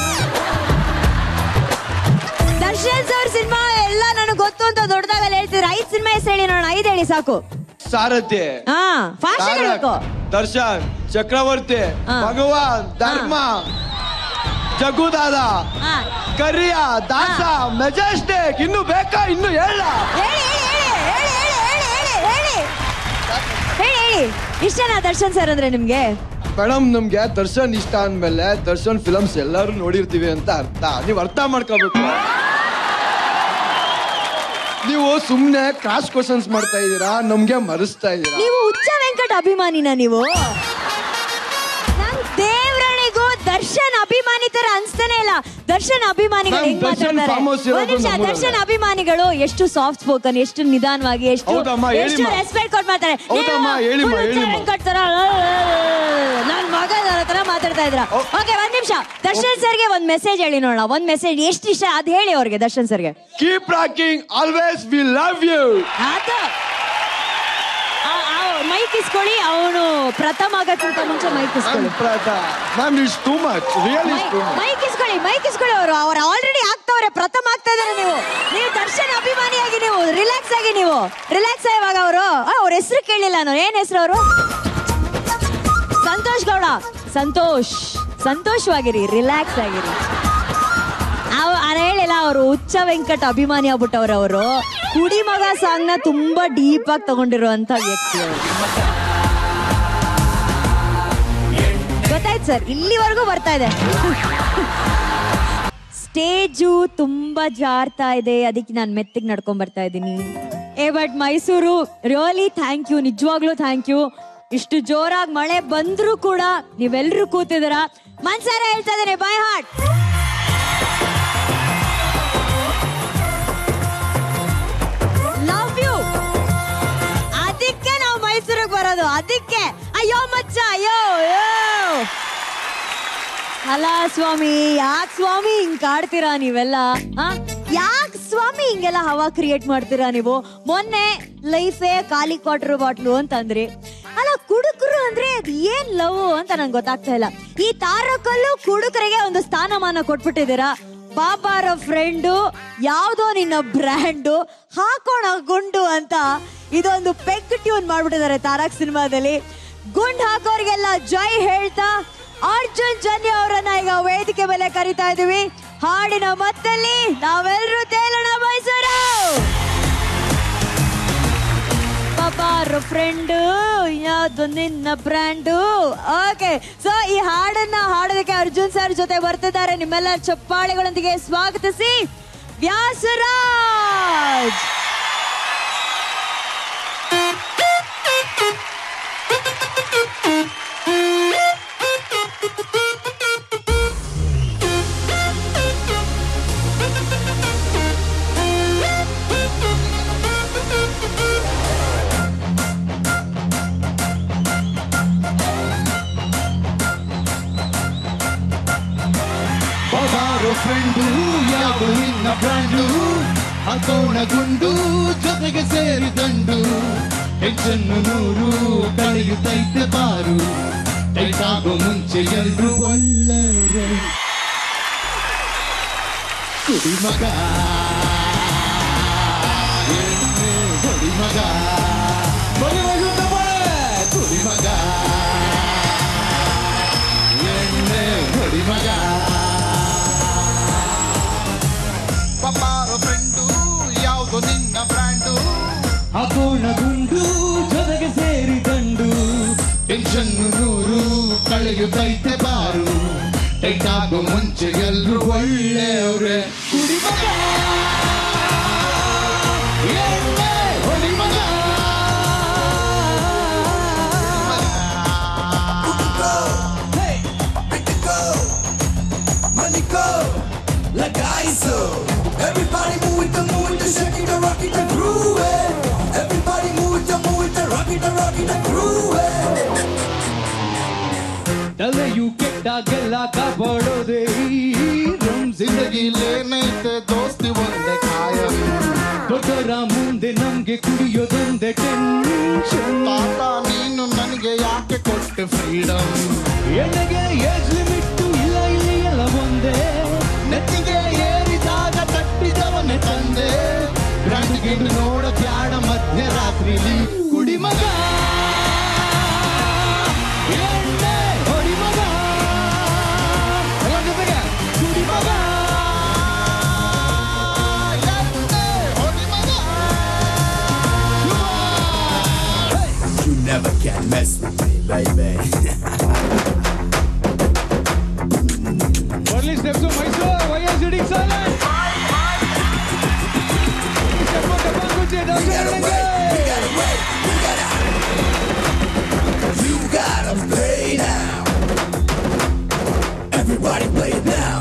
ದರ್ಶನ್ ಸರ್ ಸಿನಿಮಾ ಎಲ್ಲ ನನಗೆ ಗೊತ್ತು ಅಂತ ದೊಡ್ಡದಾಗಲ್ಲ ಹೇಳ್ತಿದ್ರು. 5 ಸಿನಿಮಾ ಹೆಸರು ಹೇಳಿ ನೋಡೋಣ. 5 ಹೇಳಿ ಸಾಕು. ಸಾರಥಿ, ಹಾ, ಫಾಸ್ಟ್ ಹೇಳ್ಬೇಕು. ದರ್ಶನ್, ಚಕ್ರವರ್ತಿ, ಭಗವಾನ್, ಧರ್ಮ, ಜಗುದಾದ, ಕರಿಯ, ದಾಸ, ಮೆಜೆಸ್ಟಿಕ್. ಇನ್ನು ಬೇಕಾ? ಇನ್ನು ಹೇಳ. ಹೇಳಿ ಇಷ್ಟನಾ ದರ್ಶನ್ ಸರ್ ಅಂದ್ರೆ ನಿಮ್ಗೆ? ಮೇಡಮ್, ನಮ್ಗೆ ದರ್ಶನ್ ಇಷ್ಟ ಅಂದ್ಮೇಲೆ ದರ್ಶನ್ ಫಿಲಮ್ಸ್ ಎಲ್ಲರೂ ನೋಡಿರ್ತೀವಿ ಅಂತ ಅರ್ಥ. ನೀವು ಅರ್ಥ ಮಾಡ್ಕೋಬೇಕು. ನೀವು ಸುಮ್ನೆ ಕ್ರಾಸ್ ಕ್ವಶನ್ಸ್ ಮಾಡ್ತಾ ಇದೀರಾ, ನಮ್ಗೆ ಮರೆಸ್ತಾ ಇದೀರಾ. ನೀವು ಹುಚ್ಚ ವೆಂಕಟ್ ಅಭಿಮಾನಿನ ನೀವು? ದೇವರಣಿಗೂ ದರ್ಶನ್ ಅಭಿಮಾನಿ ತರ ಅನ್ಸ್ತಾನೆ ಇಲ್ಲ. ದರ್ಶನ್ ಅಭಿಮಾನಿಗಳು ಹೆಂಗ್ ಮಾತಾಡ್ತಾರೆ? ಒಂದ್ ನಿಮಿಷ. ದರ್ಶನ್ ಅಭಿಮಾನಿಗಳು ಎಷ್ಟು ಸಾಫ್ಟ್ ಸ್ಪೋಕನ್, ಎಷ್ಟು ನಿಧಾನವಾಗಿ, ಎಷ್ಟು ರೆಸ್ಪೆಕ್ಟ್ ಕೊಟ್ಟು ಮಾತಾಡ್ತಾರೆ. ವೆಂಕಟ್ ತರ ನನ್ ಮಗ ತರ ಮಾತಾಡ್ತಾ ಇದ್ರ. ಓಕೆ, ಒಂದ್ ನಿಮಿಷ. ದರ್ಶನ್ ಸರ್ಗೆ ಒಂದ್ ಮೆಸೇಜ್ ಹೇಳಿ ನೋಡೋಣ. ಒಂದ್ ಮೆಸೇಜ್ ಎಷ್ಟು ಇಷ್ಟ ಅದ್ ಹೇಳಿ ಅವ್ರಿಗೆ. ದರ್ಶನ್ ಸರ್ಗೆ keep rocking, always we love you. Mic mic ಇಸ್ಕೊಳ್ಳಿ. ಅವನು ಪ್ರಥಮ ಆಗಕ್ಕಿಂತ ಮುಂಚೆ ಮೈಕ್ ಇಸ್ಕೊಳ್ಳಿ. Ma'am it's too much, really it's too much. Mic ಇಸ್ಕೊಳ್ಳಿ. ಅವ್ರು ಆಲ್ರೆಡಿ ಆಗ್ತವ್ರೆ, ಪ್ರಥಮ ಆಗ್ತಾ ಇದಾರೆ. ನೀವು ದರ್ಶನ್ ಅಭಿಮಾನಿಯಾಗಿ ನೀವು ರಿಲ್ಯಾಕ್ಸ್ ಆಗಿ ಇವಾಗ ಅವ್ರ ಹೆಸರು ಕೇಳಿಲ್ಲ ನಾನು. ಏನ್ ಹೆಸರು ಅವರು? ಸಂತೋಷ್ ಗೌಡ. ಸಂತೋಷವಾಗಿರಿ, ರಿಲ್ಯಾಕ್ಸ್ ಆಗಿರಿ. ಹೇಳಿಲ್ಲ, ಅವರು ಹುಚ್ಚ ವೆಂಕಟ ಅಭಿಮಾನಿ ಆಗ್ಬಿಟ್ಟವ್ರೆ. ಅವರು ಕುಡಿಮಗ ಸಾಂಗ್ ನ ತುಂಬಾ ಡೀಪ್ ಆಗಿ ತಗೊಂಡಿರುವಂತ ವ್ಯಕ್ತಿ ಅವರು. ಗೊತ್ತಾಯ್ತು ಸರ್, ಇಲ್ಲಿವರೆಗೂ ಬರ್ತಾ ಇದೆ. ಸ್ಟೇಜು ತುಂಬಾ ಜಾರ್ತಾ ಇದೆ, ಅದಕ್ಕೆ ನಾನು ಮೆತ್ತಿಗೆ ನಡ್ಕೊಂಡ್ ಬರ್ತಾ ಇದ್ದೀನಿ. But Mysuru really thank you, ನಿಜವಾಗ್ಲೂ ಥ್ಯಾಂಕ್ ಯು. ಇಷ್ಟು ಜೋರಾಗಿ ಮಳೆ ಬಂದ್ರೂ ಕೂಡ ನೀವೆಲ್ಲರೂ ಕೂತಿದ್ದೀರ. ಮನ್ಸಾರ ಹೇಳ್ತಾ ಇದ್ದೇನೆ, ಬೈ ಹಾರ್ಟ್. Love you. ಅದಕ್ಕೆ ನಾವು ಮೈಸೂರಿಗೆ ಬರೋದು, ಅದಕ್ಕೆ. ಅಯ್ಯೋ ಮಚ್ಚ, ಅಯ್ಯೋ ಅಲ್ಲ ಸ್ವಾಮಿ, ಯಾಕೆ ಸ್ವಾಮಿ ಹಿಂಗ್ ಕಾಡ್ತೀರಾ ನೀವೆಲ್ಲ? ಯಾಕೆ ಸ್ವಾಮಿ ಹಿಂಗೆಲ್ಲ ಹವಾ ಕ್ರಿಯೇಟ್ ಮಾಡ್ತೀರಾ ನೀವು? ಮೊನ್ನೆ ಲೈಫೇ ಖಾಲಿ ಕ್ವಾರ್ಟರ್ ಬಾಟ್ಲು ಅಂತಂದ್ರಿ. ಅಲ್ಲ, ಕುಡುಕರು ಅಂದ್ರೆ ಅದು ಏನ್ ಲವ್ ಅಂತ ನಂಗೆ ಗೊತ್ತಾಗ್ತಾ ಇಲ್ಲ. ಈ ತಾರಕಲ್ಲೂ ಕುಡುಕರಿಗೆ ಒಂದು ಸ್ಥಾನಮಾನ ಕೊಟ್ಬಿಟ್ಟಿದ್ದೀರಾ. ಬಾಬಾರ ಫ್ರೆಂಡು, ಯಾವ್ದೋ ನಿನ್ನ ಬ್ರ್ಯಾಂಡು, ಹಾಕೋಣ ಗುಂಡು ಅಂತ ಇದೊಂದು ಪೆಗ್ ಟ್ಯೂನ್ ಮಾಡ್ಬಿಟ್ಟಿದ್ದಾರೆ ತಾರಕ್ ಸಿನಿಮಾದಲ್ಲಿ. ಗುಂಡ್ ಹಾಕೋರಿಗೆಲ್ಲ ಜೈ ಹೇಳ್ತಾ ಅರ್ಜುನ್ ಜನ್ಯ ಅವರನ್ನ ಈಗ ವೇದಿಕೆ ಮೇಲೆ ಕರಿತಾ ಇದೀವಿ. ಹಾಡಿನ ಮತ್ತಲ್ಲಿ ನಾವೆಲ್ಲರೂ ತೇಲೋಣ ಮೈಸೂರು. ಬಾಬಾರ ಫ್ರೆಂಡು, ಯಾವ್ದು ನಿನ್ನ ಬ್ರ್ಯಾಂಡು. ಓಕೆ, ಸೊ ಈ ಹಾಡನ್ನ ಹಾಡೋದಕ್ಕೆ ಅರ್ಜುನ್ ಸರ್ ಜೊತೆ ಬರ್ತಿದ್ದಾರೆ. ನಿಮ್ಮೆಲ್ಲ ಚಪ್ಪಾಳೆಗಳೊಂದಿಗೆ ಸ್ವಾಗತಿಸಿ ವ್ಯಾಸರಾಜ್. ಫ್ರೆಂಡು, ಯಾವ ನಿನ್ನ ಬ್ರ್ಯಾಂಡು, ಹಾಕೋಣ ಗುಂಡು, ಜೊತೆಗೆ ಸೇರಿ ದಂಡು. ಟೆನ್ಷನ್ನು ನೂರು ಕಳೆಯುತ್ತೈತೆ ಬಾರು, ಟೈಟಾಗೋ ಮುಂಚೆ ಎಲ್ರು ಒಳ್ಳೆಯ ಕುಡಿಮಗ, ಎಣ್ಣೆ ಹೊಡಿಮಗ, ಕುಡಿಮಗ, ಎಣ್ಣೆ ಹೊಡಿಮಗ. ಬಾಬಾರ ಫ್ರೆಂಡು, ಯಾವ್ದು ನಿನ್ನ ಬ್ರ್ಯಾಂಡು, ಹಾಕೋಣ ಗುಂಡು, ಜೊತೆಗೆ ಸೇರಿ ದಂಡು. ಟೆನ್ಷನ್ನು ನೂರು ಕಳೆಯುತ್ತೈತೆ ಬಾರು, ಟೈಟಾಗೋ ಮುಂಚೆ ಎಲ್ರು ಒಳ್ಳೆಯವ್ರೆ. ಕುಡಿಮಗ, ಎಣ್ಣೆ ಹೊಡಿಮಗ. Everybody move it, shake it, rock it, groove it. Everybody move it, rock it, groove it. ತಲೆಯು ಕೆಟ್ಟಾಗೆಲ್ಲ ಕಾಪಾಡೋದೇ ನಮ್ ಜಿಂದಗಿಲೇನೈತೆ ದೋಸ್ತಿ ಒಂದೇ ಕಾಯ. ದೊಡ್ಡರ ಮುಂದೆ ನಮ್ಗೆ ಕುಡಿಯೋದೊಂದೇ ಟೆನ್ಷನ್. ತಾತ ನೀನು ನನಗೆ ಯಾಕೆ ಕೊಟ್ಟೆ ಫ್ರೀಡಮ್? ಎಣ್ಣೆಗೆ ಏಜ್ ಲಿಮಿಟ್ ಇಲ್ಲ, ಇಲ್ಲಿ ಎಲ್ಲ ಒಂದೇ. ನೆತ್ತಿಗೆ ಏರಿದಾಗ ತಟ್ಟಿದವನೇ ತಂದೆ. ಬ್ರ್ಯಾಂಡ್ ಗಿಂಡು ನೋಡ ಬ್ಯಾಡ ಮಧ್ಯರಾತ್ರಿಲಿ. ಕುಡಿಮಗ, ಎಣ್ಣೆ ಹೊಡಿಮಗ, ಕುಡಿಮಗ, ಎಣ್ಣೆ ಹೊಡಿಮಗ. You never can mess with me, baby. Early steps to Mysore, why are you sitting silent? You gotta play now. Everybody play it now.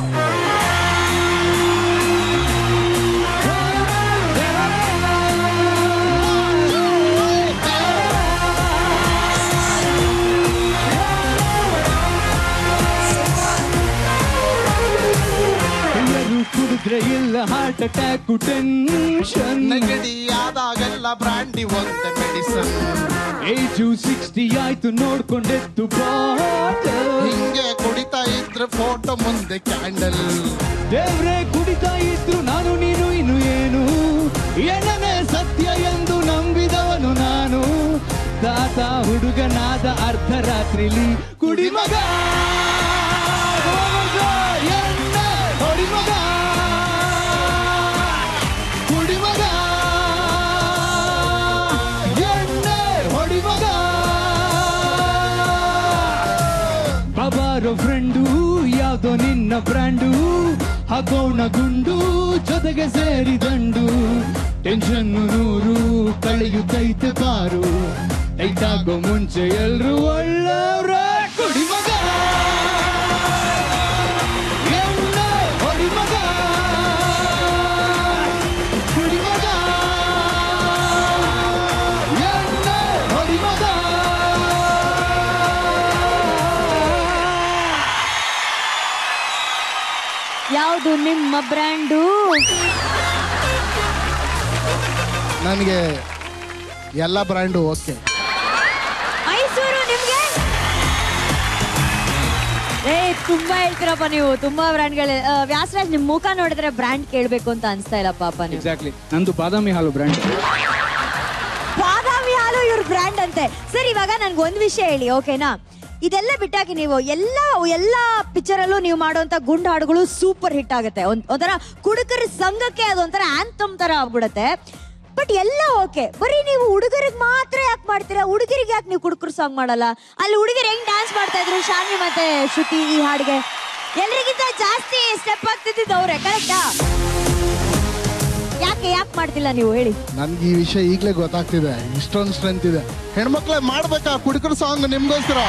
Heart attack tension ನೆಗಡಿ ಆದಾಗೆಲ್ಲ ಬ್ರಾಂಡಿ ಒಂದೇ ಮೆಡಿಸನ್ ಏಜು 60 ಆಯ್ತು ನೋಡ್ಕೊಂಡೆತ್ತು ಬಾಟಲ್ ಹಿಂಗೆ ಕುಡಿತಾ ಇದ್ರೆ ಫೋಟೋ ಮುಂದೆ ಕ್ಯಾಂಡಲ್ ದೇವ್ರೆ ಕುಡಿತಾ ಇದ್ರು ನಾನು ನೀನು ಇನ್ನು ಏನು ಏನನೇ ಸತ್ಯ ಎಂದು ನಂಬಿದವನು ನಾನು ತಾತ ಹುಡುಗನಾದ ಅರ್ಧ ರಾತ್ರಿಲಿ ಕುಡಿಮಗ ಎಣ್ಣೆ ಹೊಡಿಮಗ ಕುಡಿಮಗ ಎಣ್ಣೆ ಹೊಡಿಮಗ ಬಾಬಾರೋ ಫ್ರೆಂಡು ಯಾವ್ದೋ ನಿನ್ನ ಬ್ರ್ಯಾಂಡು ಹಾಕೋಣ ಗುಂಡು ಜೊತೆಗೆ ಸೇರಿದಂಡು ಟೆನ್ಷನ್ 100 ಕಳೆಯುತ್ತೈತೆ ಬಾರು ಟೈಟಾಗೋ ಮುಂಚೆ ಎಲ್ರು ಒಳ್ಳೆಯವ್ರ ಕುಡಿಮಗ ಎಣ್ಣೆ ಹೊಡಿಮಗ ಕುಡಿಮಗ ಎಣ್ಣೆ ಹೊಡಿಮಗ ಯಾವುದು ನಿಮ್ಮ ಬ್ರ್ಯಾಂಡು? ನನಗೆ ಎಲ್ಲ ಬ್ರ್ಯಾಂಡು ಓಕೆ. ಮೈಸೂರು ನಿಮ್ಗೆ? ತುಂಬಾ ಹೇಳ್ತೀರಪ್ಪ ನೀವು, ತುಂಬಾ ಬ್ರ್ಯಾಂಡ್ಗಳು. ವ್ಯಾಸರಾಜ್ ನಿಮ್ ಮುಖ ನೋಡಿದ್ರೆ ಬ್ರ್ಯಾಂಡ್ ಕೇಳ್ಬೇಕು ಅಂತ ಅನ್ಸ್ತಾ ಇಲ್ಲ ಪಾಪ ನೀವು. ಎಕ್ಸಾಕ್ಟ್ಲಿ, ನಂದು ಬಾದಾಮಿ ಹಾಲು ಬ್ರ್ಯಾಂಡ್. ಬಾದಾಮಿ ಹಾಲು ಇವ್ರ ಬ್ರ್ಯಾಂಡ್ ಅಂತೆ. ಸರ್ ಇವಾಗ ನನ್ಗೆ ಒಂದ್ ವಿಷಯ ಹೇಳಿ, ಓಕೆನಾ? ಇದೆಲ್ಲ ಬಿಟ್ಟಾಕಿ ನೀವು ಎಲ್ಲ ಪಿಕ್ಚರ್ ಅಲ್ಲೂ ನೀವು ಮಾಡುವಂತ ಗುಂಡು ಹಾಡುಗಳು ಸೂಪರ್ ಹಿಟ್ ಆಗುತ್ತೆ. ಒಂಥರ ಕುಡುಕರ ಸಂಘಕ್ಕೆ ಅದೊಂಥರ ಆಂಥಮ್ ತರ ಆಗ್ಬಿಡುತ್ತೆ. ಬಟ್ ಎಲ್ಲ ಓಕೆ, ಬರೀ ನೀವು ಹುಡುಗರಿಗೆ ಮಾತ್ರ ಯಾಕೆ ಮಾಡ್ತೀರಾ? ಹುಡುಗರಿಗೆ ಯಾಕೆ ನೀವು ಕುಡುಕರ ಸಾಂಗ್ ಮಾಡಲ್ಲ? ಅಲ್ಲಿ ಹುಡುಗರು ಹೆಂಗ್ ಡ್ಯಾನ್ಸ್ ಮಾಡ್ತಾ ಇದ್ರು ಶಾನ್ವಿ ಮತ್ತೆ ಶ್ರುತಿ ಈ ಹಾಡಿಗೆ? ಎಲ್ರಿಗಿಂತ ಜಾಸ್ತಿ ಸ್ಟೆಪ್ ಆಗ್ತಿದ್ದು ಅವ್ರೆ, ಕರೆಕ್ಟಾ? ಯಾಕೆ ಮಾಡ್ತಿಲ್ಲ ನೀವು ಹೇಳಿ? ನನ್ಗೆ ಈ ವಿಷಯ ಈಗಲೇ ಗೊತ್ತಾಗ್ತಿದೆ, ಇಷ್ಟೊಂದು ಸ್ಟ್ರೆಂತ್ ಇದೆ. ಹೆಣ್ಮಕ್ಳೇ ಮಾಡ್ಬೇಕಾ ಕುಡುಕರ ಸಾಂಗ್ ನಿಮ್ಗೋಸ್ಕರ?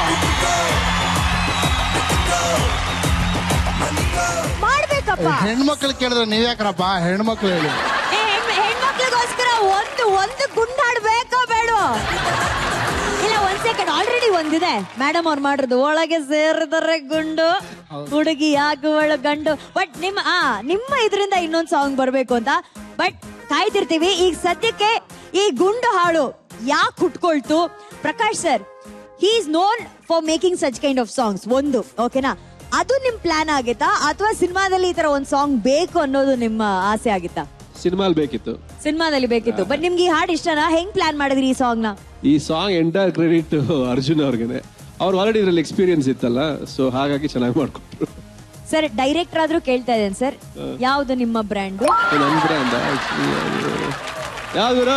ಮಾಡ್ಬೇಕಪ್ಪ. ಹೆಣ್ಮಕ್ಳು ಕೇಳಿದ್ರೆ ನೀವ್ ಯಾಕ್ರಪ್ಪ? ಹೆಣ್ಮಕ್ಳು ಹೇಳಿ. ಹೆಣ್ಮಕ್ಳಿಗೋಸ್ಕರ ಒಂದು ಗುಂಡು ಹಾಡ್ಬೇಕೋ ಬೇಡ? ಇಲ್ಲ, ಒಂದ್ ಸೆಕೆಂಡ್, ಆಲ್ರೆಡಿ ಒಂದಿದೆ ಮೇಡಮ್ ಅವ್ರು ಮಾಡಿರೋದು. ಒಳಗೆ ಸೇರಿದರೆ ಗುಂಡು ಹುಡುಗಿ ಆಗುವಳ ಗಂಡು. ಬಟ್ ನಿಮ್ಮ ಇದರಿಂದ ಇನ್ನೊಂದು ಸಾಂಗ್ ಬರ್ಬೇಕು ಅಂತ ಬಟ್ ಕಾಯ್ತಿರ್ತೀವಿ. ಈಗ ಸದ್ಯಕ್ಕೆ ಈ ಗುಂಡು ಹಾಡು ಯಾಕೆ ಹುಟ್ಕೊಳ್ತು? Prakash sir, he is known for making such kind of songs. ಒಂದು ಓಕೆನಾ, ಅದು ನಿಮ್ ಪ್ಲಾನ್ ಆಗಿತ್ತಾ ಅಥವಾ ಸಿನಿಮಾದಲ್ಲಿ ಈ ತರ ಒಂದ್ ಸಾಂಗ್ ಬೇಕು ಅನ್ನೋದು ನಿಮ್ಮ ಆಸೆ ಆಗಿತ್ತಾ? ಸಿನಿಮಾಲ್ ಬೇಕಿತ್ತು. ಸಿನಿಮಾದಲ್ಲಿ ಬೇಕಿತ್ತು. ಬಟ್ ನಿಮ್ಗೆ ಈ ಹಾಡು ಇಷ್ಟನಾ? ಹೆಂಗ್ ಪ್ಲಾನ್ ಮಾಡಿದ್ರಿ ಈ ಸಾಂಗ್ ನ? ಈ ಸಾಂಗ್ ಎಂಟೈರ್ ಕ್ರೆಡಿಟ್ ಅರ್ಜುನ್ ಅವ್ರಿಗೆ. ಅವ್ರು ಆಲ್ರೆಡಿ ಇದ್ರಲ್ಲಿ ಎಕ್ಸ್ಪೀರಿಯನ್ಸ್ ಇತ್ತಲ್ಲ, ಸೊ ಹಾಗಾಗಿ ಚೆನ್ನಾಗಿ ಮಾಡ್ಕೊಟ್ರು. ಸರ್ ಡೈರೆಕ್ಟರ್ ಆದ್ರೂ ಕೇಳ್ತಾ ಇದ್ದೇನೆ ಸರ್, ಯಾವ್ದು ನಿಮ್ಮ ಬ್ರ್ಯಾಂಡ್? ನನ್ ಬ್ರ್ಯಾಂಡ್ ಯಾವ್ದು?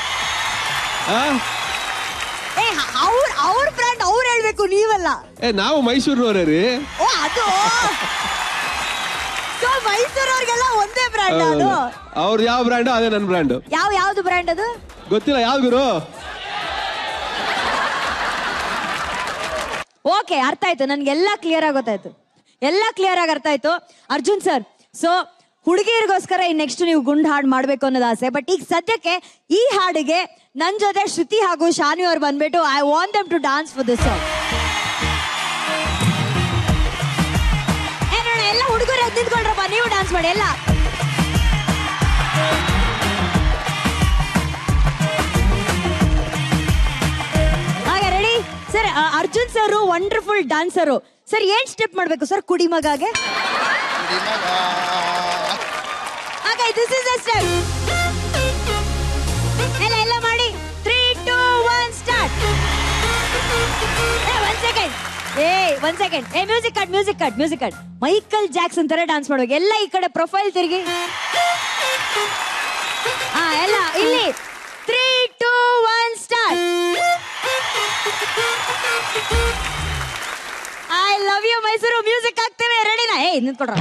ಅವ್ರ ಬ್ರ್ಯಾಂಡ್ ಅವ್ರು ಹೇಳ್ಬೇಕು, ನೀವಲ್ಲ. ನಾವು ಮೈಸೂರಿನವರೇ ರೀ. ಓ ಅದು ಮೈಸೂರವ್ರಿಗೆಲ್ಲ ಒಂದೇ ಬ್ರ್ಯಾಂಡ್. ಅದು ಅವ್ರ ಯಾವ ಬ್ರ್ಯಾಂಡ್ ಅದೇ ನನ್ ಬ್ರ್ಯಾಂಡ್. ಯಾವ್ದು ಬ್ರ್ಯಾಂಡ್ ಅದು ಗೊತ್ತಿಲ್ಲ. ಯಾವ್ದು ಗುರು? ಓಕೆ, ಅರ್ಥ ಆಯ್ತು, ನನ್ಗೆಲ್ಲ ಕ್ಲಿಯರ್ ಆಗಿ ಗೊತ್ತಾಯ್ತು. ಎಲ್ಲ ಕ್ಲಿಯರ್ ಆಗಿ ಅರ್ಥ ಆಯ್ತು. ಅರ್ಜುನ್ ಸರ್, ಸೊ ಹುಡುಗಿಯರಿಗೋಸ್ಕರ ಈ ನೆಕ್ಸ್ಟ್ ನೀವು ಗುಂಡು ಹಾಡು ಮಾಡ್ಬೇಕು ಅನ್ನೋದು ಆಸೆ. ಬಟ್ ಈಗ ಸದ್ಯಕ್ಕೆ ಈ ಹಾಡಿಗೆ ನನ್ ಜೊತೆ ಶ್ರುತಿ ಹಾಗೂ ಶಾನ್ವಿ ಅವ್ರು ಬಂದ್ಬಿಟ್ಟು I want them to dance for this song. ಎಲ್ಲ ಹುಡುಗರು ಎದ್ದು ನಿಂತ್ಕೊಂಡ್ರಪ್ಪ, ನೀವು ಡಾನ್ಸ್ ಮಾಡಿ ಎಲ್ಲ. ಹಾಗೆ ready sir? Arjun sir wonderful ಡಾನ್ಸರು. ಸರ್ ಏನ್ ಸ್ಟೆಪ್ ಮಾಡ್ಬೇಕು ಸರ್ ಕುಡಿಮಗಾಗೆ? ಹಾಗೆ ದಿಸ್ ಇಸ್ ದ ಸ್ಟೆಪ್. ಎಲ್ಲ ಮಾಡಿ 3, 2, 1 ಸ್ಟಾರ್ಟ್. ಒಂದ್ second. Music cut. Michael Jackson ತರ ಡಾನ್ಸ್ ಮಾಡ್ಬೇಕು. ಎಲ್ಲ ಈ ಕಡೆ ಪ್ರೊಫೈಲ್ ತಿರುಗಿ. ಎಲ್ಲ ಇಲ್ಲಿ 3, 2, 1 start. I love you Mysuru. Music ಹಾಕ್ತೇವೆ, ರೆಡಿನಾ? ನಿಂತ್ಕೊಡ್ರ.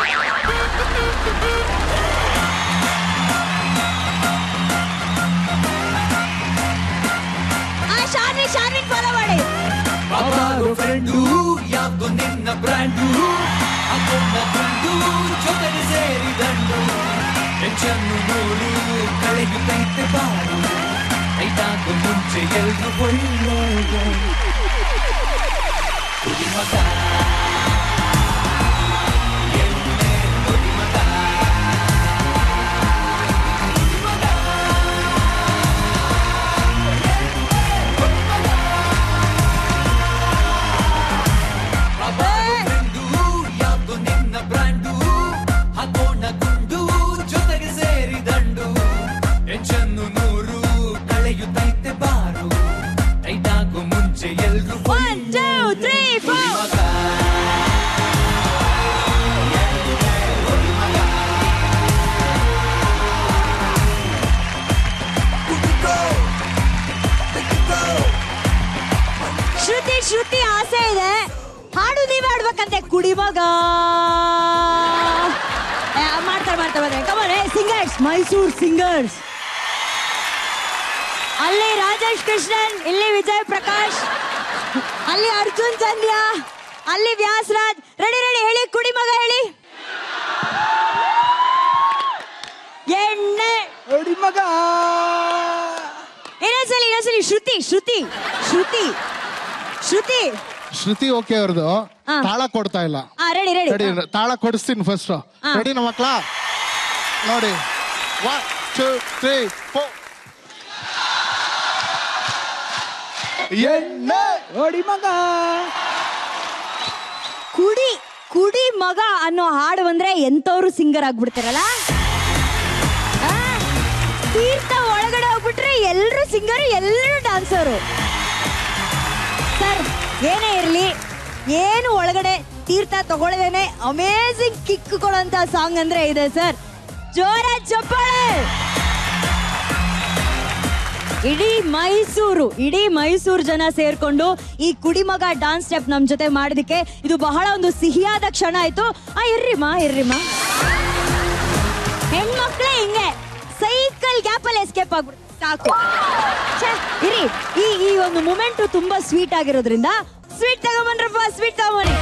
ಶಾನ್ವಿ ಫಾಲೋ ಮಾಡಿ. ಬಾಬಾರೋ ಫ್ರೆಂಡು ಯಾಕೋ ನಿನ್ನ ಬ್ರ್ಯಾಂಡು ಹಾಕೊಂಡ ಗುಂಡು ಜೊತೆಗೆ ಸೇರಿದಂಡು ಟೆನ್ಷನ್ನು ನೋಡು ಕಳೆಯುತ್ತೈತೆ ಬಾರು ಐದಾಗೋ ಮುಂಚೆ ಎಲ್ರು ಒಳ್ಳೆಯ ಕುಡಿಮಗ ಎಣ್ಣೆ ಕುಡಿಮಗ 1 2 3 4 ಶ್ರುತಿ ಆಸೆ ಇದೆ, ಹಾಡು ನೀವೇ ಆಡ್ಬೇಕಂತೆ. ಕುಡಿಮಗ ಮಾಡ್ತಾರೆ ಕಮನೆ ಸಿಂಗರ್ಸ್, ಮೈಸೂರು ಸಿಂಗರ್ಸ್. ಅಲ್ಲಿ ರಾಜೇಶ್ ಕೃಷ್ಣನ್, ಇಲ್ಲಿ ವಿಜಯ್ ಪ್ರಕಾಶ್, ಅಲ್ಲಿ ಅರ್ಜುನ್ ಚಂದ್ಯ, ಅಲ್ಲಿ ವ್ಯಾಸರಾಜ್. ರೆಡಿ ಹೇಳಿ ಕುಡಿಮಗ ಹೇಳಿ. ಎಣ್ಣೆ ಕುಡಿಮಗ. ಇನ್ನೊಂದ್ಸಲಿ ಶ್ರುತಿ ಓಕೆ ಅವ್ರದ್ದು ತಾಳ ಕೊಡ್ತಾ ಇಲ್ಲ. ರೆಡಿ ತಾಳ ಕೊಡಿಸ್ತೀನಿ ಫಸ್ಟ್. ರೆಡಿ ನಮ್ಮ ಮಕ್ಳ ನೋಡಿ. 1 2 3 4. ಎಣ್ಣೆ ಹೊಡಿ ಮಗ. ಕುಡಿ ಮಗ ಅನ್ನೋ ಹಾಡು ಬಂದ್ರೆ ಎಂತವ್ರು ಸಿಂಗರ್ ಆಗ್ಬಿಡ್ತಾರಲ್ಲ. ತೀರ್ಥ ಒಳಗಡೆ ಹೋಗ್ಬಿಟ್ರೆ ಎಲ್ರು ಸಿಂಗರು, ಎಲ್ರು ಡಾನ್ಸರು. ಸರ್ ಏನೇ ಇರ್ಲಿ, ಏನು ಒಳಗಡೆ ತೀರ್ಥ ತಗೊಳ್ಳದೇನೆ ಅಮೇಜಿಂಗ್ ಕಿಕ್ ಕೊಡುವಂತ ಸಾಂಗ್ ಅಂದ್ರೆ ಇದೆ ಸರ್. ಜೋರ ಚಪ್ಪಾಳೆ. ಇಡೀ ಮೈಸೂರು ಜನ ಸೇರ್ಕೊಂಡು ಈ ಕುಡಿಮಗ ಡಾನ್ಸ್ ಸ್ಟೆಪ್ ನಮ್ ಜೊತೆ ಮಾಡೋದಕ್ಕೆ ಇದು ಬಹಳ ಒಂದು ಸಿಹಿಯಾದ ಕ್ಷಣ ಆಯ್ತು. ಇರ್ರಿಮಾ ಹೆಣ್ಮಕ್ಳೇ ಹಿಂಗೆ ಸೈಕಲ್ ಗ್ಯಾಪ್ ಅಲ್ಲಿ ಎಸ್ಕೇಪ್ ಆಗ್ಬಿಡ್ತು ಸಾಕು. ಇರಿ, ಈ ಒಂದು ಮೂಮೆಂಟ್ ತುಂಬಾ ಸ್ವೀಟ್ ಆಗಿರೋದ್ರಿಂದ ಸ್ವೀಟ್ ತಗೊಂಬನ್ರಪ್ಪ, ಸ್ವೀಟ್ ತಗೊಂಬನ್ನಿ.